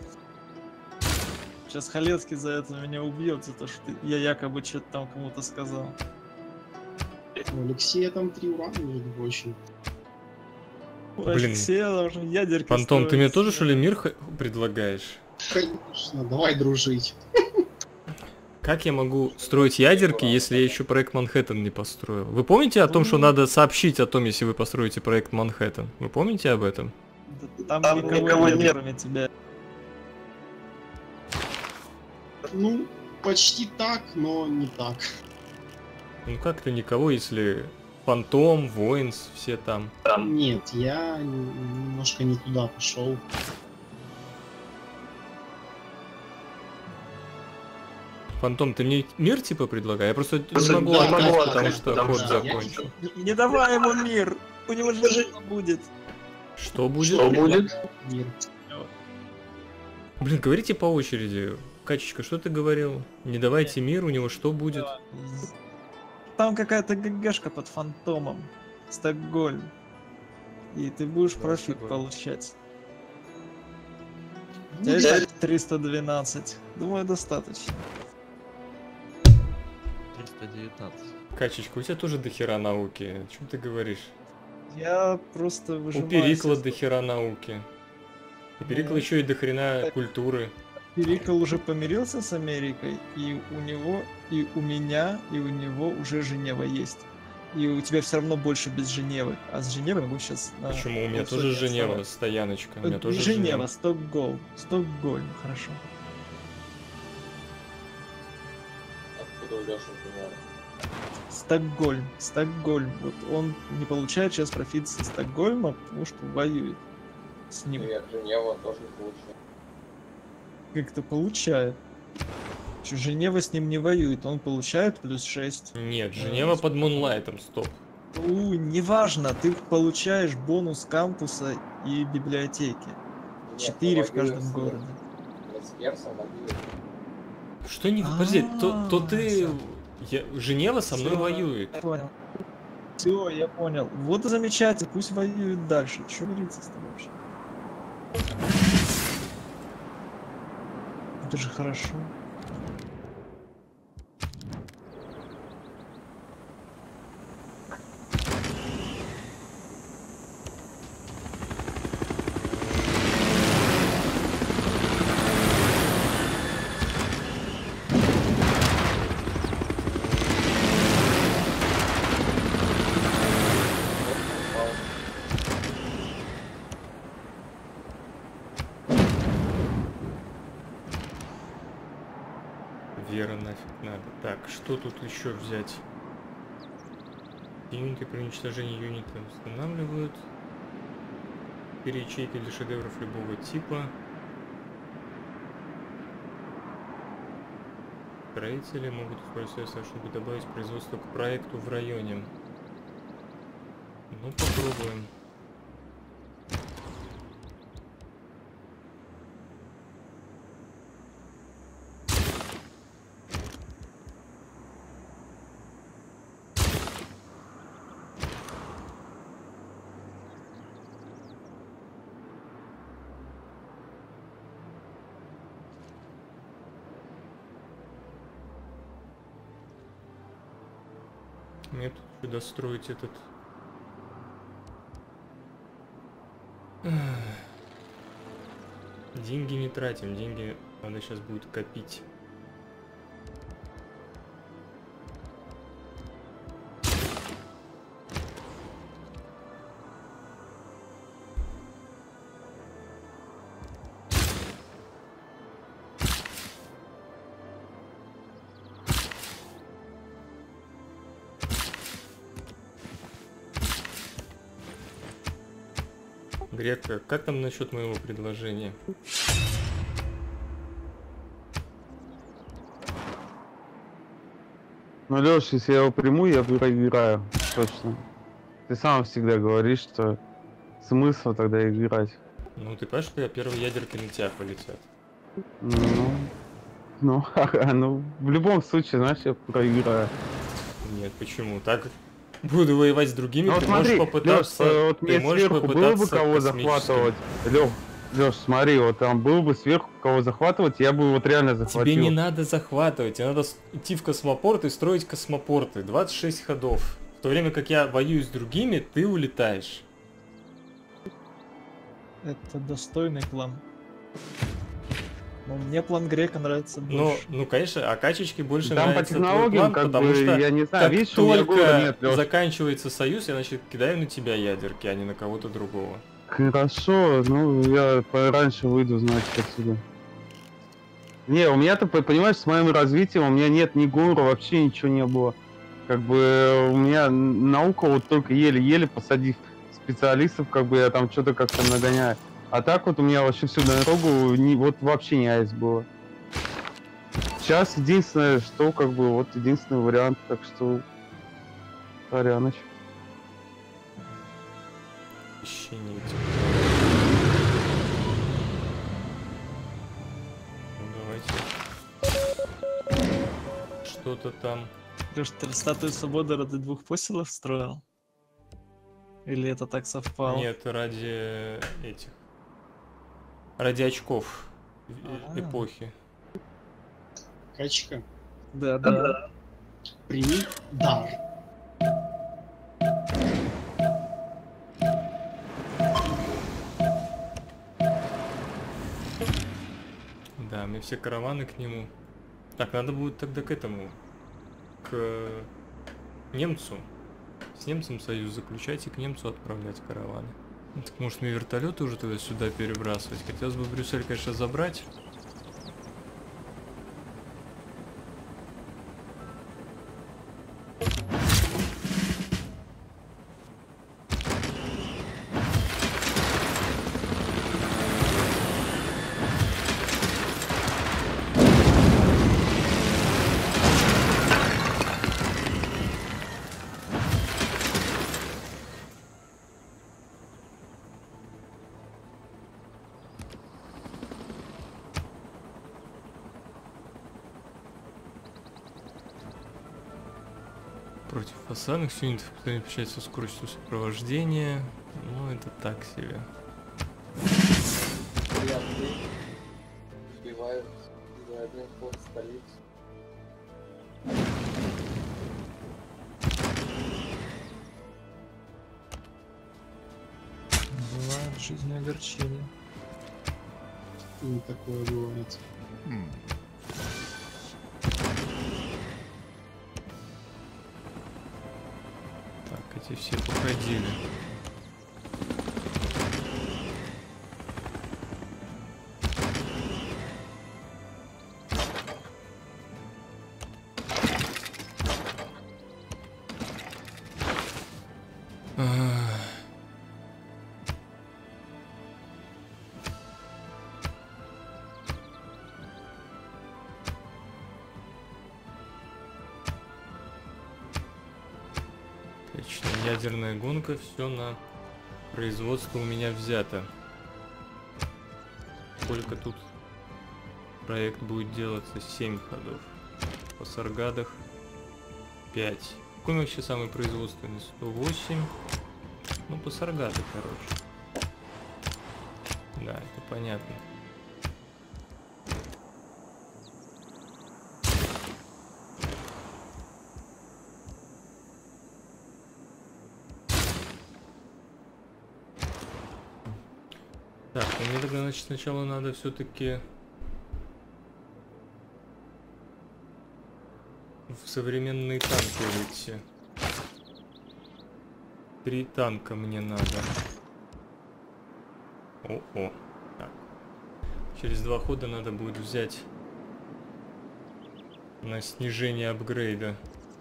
S2: Сейчас Халецкий за это меня убьет, за то, что ты- я якобы что-то там кому-то сказал.
S4: У Алексея там три урана, между прочим.
S2: У
S1: Блин.
S2: Алексея должен ядерки
S1: Фантом, ты мне
S2: строить.
S1: тоже, что ли, мир х- предлагаешь?
S4: Конечно, давай дружить.
S1: Как я могу строить ядерки, если я еще проект Манхэттен не построил? Вы помните о том, что надо сообщить о том, если вы построите проект Манхэттен? Вы помните об этом?
S2: Да Там,
S3: Там
S2: никого,
S3: никого
S2: нет,
S3: нет.
S2: кроме тебя.
S4: Ну, почти так, но не так.
S1: Ну как-то никого, если Фантом, Воинс, все там.
S4: Нет, я н- немножко не туда пошел.
S1: Фантом, ты мне мир типа предлагай? Я просто
S4: Просто
S1: не могу
S4: да,
S1: отдать,
S4: да,
S1: потому
S4: да,
S1: что
S4: потому
S1: ход
S4: что я
S1: закончил.
S2: Не, не давай ему мир! У него же жизнь будет.
S1: Что будет?
S4: Что будет? Мир.
S1: Блин, говорите по очереди. Качечка, что ты говорил? Не давайте мир, у него что будет?
S2: Там какая-то ГГшка под Фантомом. Стокгольм. И ты будешь
S5: Да,
S2: профит
S5: Стокгольм.
S2: получать. У тебя есть триста двенадцать. Думаю, достаточно.
S5: триста девятнадцать.
S1: Качечка, у тебя тоже дохера науки. О чем ты говоришь?
S2: Я просто
S1: У
S2: выжимаю...
S1: Перикла
S2: из-
S1: дохера науки. У Перикла
S2: Ну,
S1: еще и дохрена культуры.
S2: Перикл уже помирился с Америкой, и у него, и у меня, и у него уже Женева есть. И у тебя все равно больше без Женевы. А с Женевой мы сейчас... на
S1: Почему? У меня
S2: полсотни
S1: тоже Женева,
S2: осталось.
S1: стояночка. У
S2: Э,
S1: меня тоже
S2: не Женева,
S1: Женева.
S2: Стокгольм. Стокгольм, хорошо.
S3: Откуда у Лёши понял?
S2: Стокгольм, Стокгольм. Вот он не получает сейчас профит со Стокгольма, потому что воюет с ним.
S3: Ну, я Женева тоже не получил.
S2: Как-то получает. Чё, Женева с ним не воюет, он получает плюс шесть.
S1: Нет, Женева под Мунлайтом, стоп.
S2: Ну, неважно, ты получаешь бонус кампуса и библиотеки.
S3: Нет,
S2: Четыре
S3: мы
S2: в каждом
S3: воюем с-
S2: городе.
S3: мы с Персом воюем.
S1: Что не... Подожди, то, то
S2: А,
S1: ты... Я- Женева со мной
S2: Всё,
S1: воюет.
S2: Я понял. Все, я понял. Вот и замечательно, пусть воюют дальше. Че говорится с тобой вообще? Это же хорошо.
S1: Вера нафиг надо. Так, что тут еще взять? Юниты при уничтожении юнита устанавливают. Переячейки для шедевров любого типа. Строители могут использовать средства, чтобы добавить производство к проекту в районе. Ну, попробуем. Так, Мне тут еще достроить этот... Деньги не тратим, деньги надо сейчас будет копить. Грека, как там насчет моего предложения?
S7: Ну, Лёш, если я его приму, я проиграю. Точно. Ты сам всегда говоришь, что смысл тогда играть.
S1: Ну, ты понимаешь, что я первые ядерки на тебя полетят?
S7: Ну, ну, ага, ну, в любом случае, знаешь, я проиграю.
S1: Нет, почему? Так буду воевать с другими,
S7: Ну,
S1: ты
S7: вот смотри,
S1: можешь попытаться...
S7: Лёш, вот
S1: ты
S7: мне
S1: можешь
S7: сверху было бы
S1: попытаться
S7: кого
S1: космическим.
S7: захватывать. Лёш, Лёш, смотри, вот там было бы сверху кого захватывать, я бы вот реально захватил.
S1: Тебе не надо захватывать, тебе надо с- идти в космопорт и строить космопорты. двадцать шесть ходов. В то время как я воюю с другими, ты улетаешь.
S2: Это достойный план. Но мне план Грека нравится больше.
S1: Ну, ну, конечно, а качечке больше
S7: Там по
S1: нравится твой
S7: технологиям,
S1: план,
S7: как
S1: потому
S7: бы,
S1: что
S7: я не знаю,
S1: как
S7: видишь, у меня города
S1: только
S7: нет, Лёш.
S1: заканчивается союз, я, значит, кидаю на тебя ядерки, а не на кого-то другого.
S7: Хорошо, ну я пораньше выйду, значит, отсюда. Не, у меня-то, по- понимаешь, с моим развитием у меня нет ни гора, вообще ничего не было. Как бы у меня наука вот только еле-еле, посадив специалистов, как бы я там что-то как-то нагоняю. А так вот у меня вообще всю дорогу не, вот вообще не айс было. Сейчас единственное, что как бы вот единственный вариант, так что соряныч.
S1: Вообще не видел. Ну, давайте. Что-то там.
S2: Лёш, ты статую свободы ради двух посилов строил? Или это так совпало?
S1: Нет, ради этих. Ради очков э-
S2: А.
S1: эпохи.
S4: Качка,
S2: Да, да.
S4: прими дар.
S1: Да, мне все караваны к нему. Так, надо будет тогда к этому. К немцу. С немцем союз заключать и к немцу отправлять караваны. Ну, так может мне вертолеты уже тогда сюда перебрасывать? Хотелось бы Брюссель, конечно, забрать. Против фасадных юнитов перемещается со скоростью сопровождения. Ну, это так себе.
S3: Приятные. Убивают за один ход столицу.
S2: Бывает в жизни огорчение.
S4: И такое бывает.
S1: Так, эти все походили. Ах. Отлично, ядерная гонка, все на производство у меня взято. Сколько тут проект будет делаться? семь ходов. По Саргадах пять. Какой вообще самый производственный? сто восемь. Ну, по Саргаду, короче. Да, это понятно. Так, ну мне тогда, значит, сначала надо все-таки в современные танки выйти. Три танка мне надо. О-о. Так. Через два хода надо будет взять на снижение апгрейда.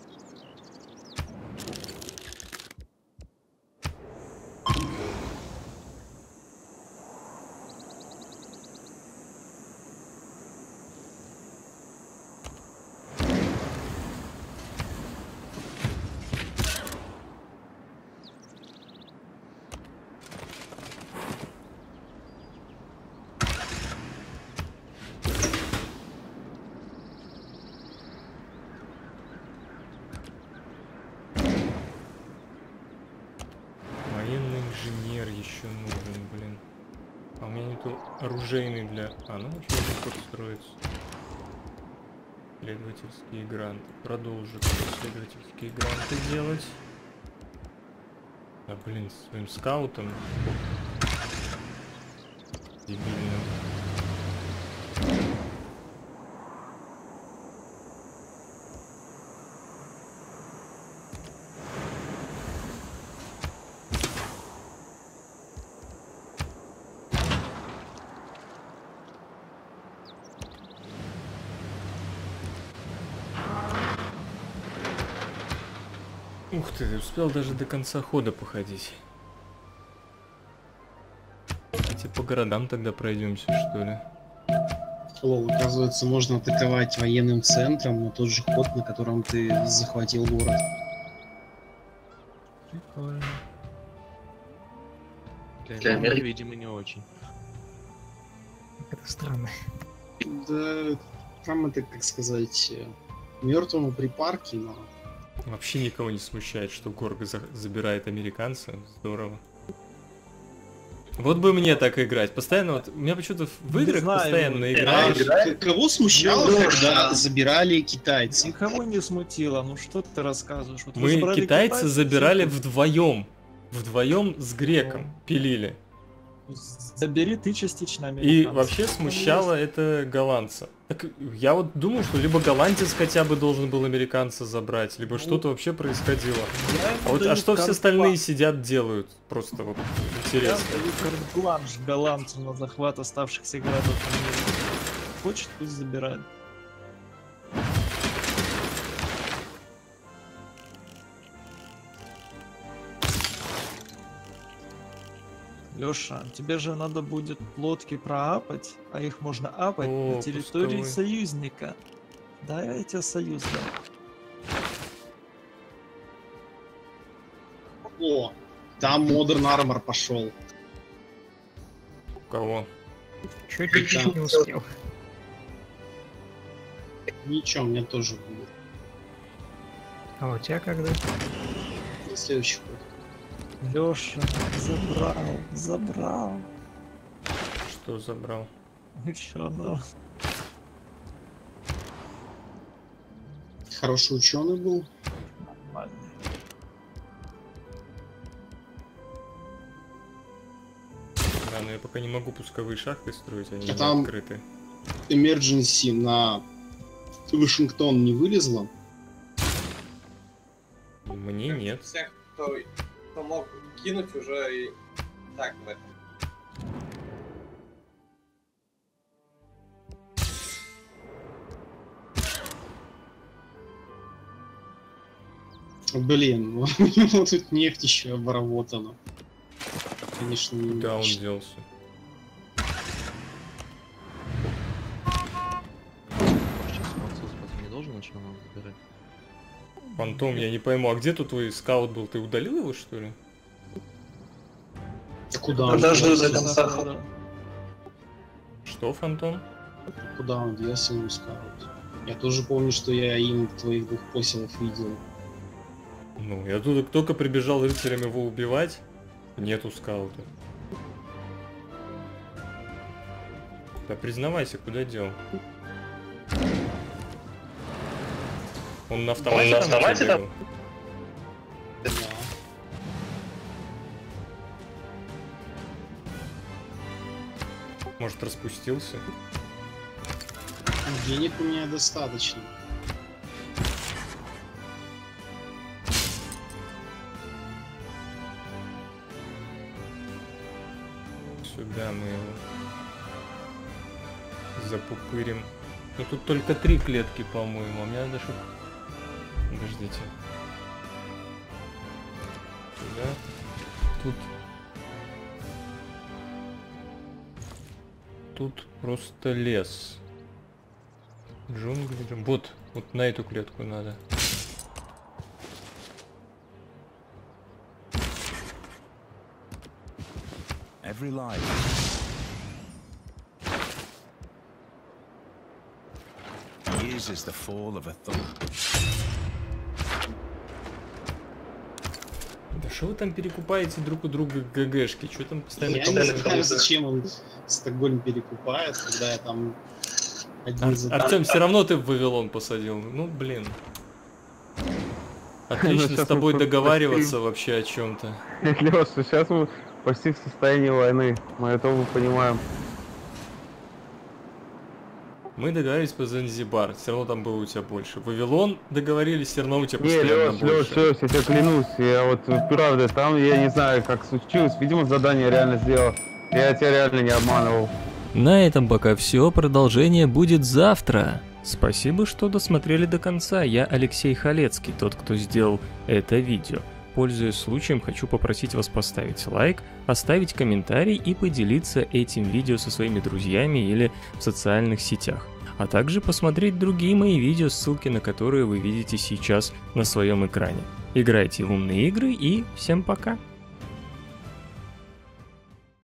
S1: Инженер еще нужен, блин. А у меня нету оружейный для... А, ну вообще легко строится. Исследовательские гранты. Продолжу исследовательские гранты делать. А, блин, с своим скаутом. Дебильным. Ух ты, успел даже до конца хода походить. Давайте по городам тогда пройдемся, что ли.
S4: Лол, оказывается, можно атаковать военным центром на тот же ход, на котором ты захватил город.
S2: Прикольно.
S5: Для мира, видимо, не очень.
S6: Это странно.
S4: Да, там это, как сказать, мертвому припарки, но...
S1: Вообще никого не смущает, что Горго за забирает американца. Здорово. Вот бы мне так играть. Постоянно вот... У меня почему-то в
S2: Не
S1: играх
S2: знаю,
S1: постоянно
S2: ну,
S1: играешь.
S4: А, кого смущало,
S2: Ну,
S4: когда
S2: да.
S4: забирали китайцев?
S2: Никого не смутило, ну что ты рассказываешь? Вот вы
S1: Мы
S2: забрали
S1: китайцы
S2: китайцев,
S1: забирали
S2: всё,
S1: вдвоем. Вдвоем с греком пилили.
S2: забери ты частично
S1: И
S2: американцев.
S1: вообще смущало это голландца. Так я вот думал, что либо голландец хотя бы должен был американца забрать, либо что-то вообще происходило.
S2: Я ему
S1: А вот
S2: даю
S1: а что все
S2: карт-бланш.
S1: остальные сидят делают? Просто вот
S2: Я
S1: интересно.
S2: даю карт-бланш голландцу на захват оставшихся городов Америки. Хочет, пусть забирает. Лёша, тебе же надо будет лодки проапать, а их можно апать
S1: О,
S2: на территории
S1: пусковой.
S2: союзника. Да, я тебе союз дам.
S4: О, там Modern Armor пошел.
S1: У кого?
S6: Чуть-чуть не успел.
S4: Ничего, мне тоже будет.
S6: А у тебя когда?
S4: На следующий ход.
S2: Лёша, забрал, забрал.
S1: Что забрал?
S2: Чё, ну?
S4: Хороший ученый был.
S2: Нормально.
S1: Да, но я пока не могу пусковые шахты строить, они
S4: А
S1: не
S4: там-
S1: открыты.
S4: Emergency на Вашингтон не вылезла.
S1: Мне нет.
S3: Всех, кто, кто мог кинуть, уже и так в этом.
S4: Блин, ну, у него тут нефть еще обработана. Конечно, не
S1: Куда он
S4: очень.
S1: делся?
S5: Сейчас француз потом не должен ничего нам забирать.
S1: Фантом, я не пойму, а где тут твой скаут был? Ты удалил его, что ли?
S4: А куда он
S2: Подожди
S4: делся?
S2: до конца хода.
S1: Что, Фантом?
S4: Куда он делся, ему скаут? Я тоже помню, что я им твоих двух поселов видел.
S1: Ну, я тут только прибежал рыцарем его убивать. Нету скаута. Да признавайся, куда дел? Он на автомате,
S8: Он на
S1: там
S8: автомате
S1: вообще
S8: там?
S1: бегал?
S4: Да.
S1: Может, распустился?
S4: Денег у меня достаточно.
S1: Сюда мы его запупырим. Ну тут только три клетки, по-моему. А мне надо, чтобы... Подождите. Сюда. Тут... Тут просто лес. Джунгли, джунгли. Вот, вот на эту клетку надо.
S8: Every life years is the fall of a thought.
S1: Да что вы там перекупаете друг у друга ГГшки? Что там постоянно...
S4: Я не знаю, зачем он Стокгольм перекупает, когда я там один за...
S1: Артем, все равно ты в Вавилон посадил. Ну, блин. Отлично с тобой договариваться вообще о чем-то.
S7: Леша, сейчас мы почти в состоянии войны. Мы это мы понимаем.
S1: Мы договорились по Занзибар, все равно там было у тебя больше. Вавилон договорились, все равно у тебя
S7: Не,
S1: постоянно
S7: Леш,
S1: больше.
S7: Леш, Леш, я тебе клянусь, я вот правда, там я не знаю, как случилось, видимо, задание реально сделал. Я тебя реально не обманывал.
S1: На этом пока все, продолжение будет завтра. Спасибо, что досмотрели до конца. Я Алексей Халецкий, тот, кто сделал это видео. Пользуясь случаем, хочу попросить вас поставить лайк, оставить комментарий и поделиться этим видео со своими друзьями или в социальных сетях. А также посмотреть другие мои видео, ссылки на которые вы видите сейчас на своем экране. Играйте в умные игры и всем пока!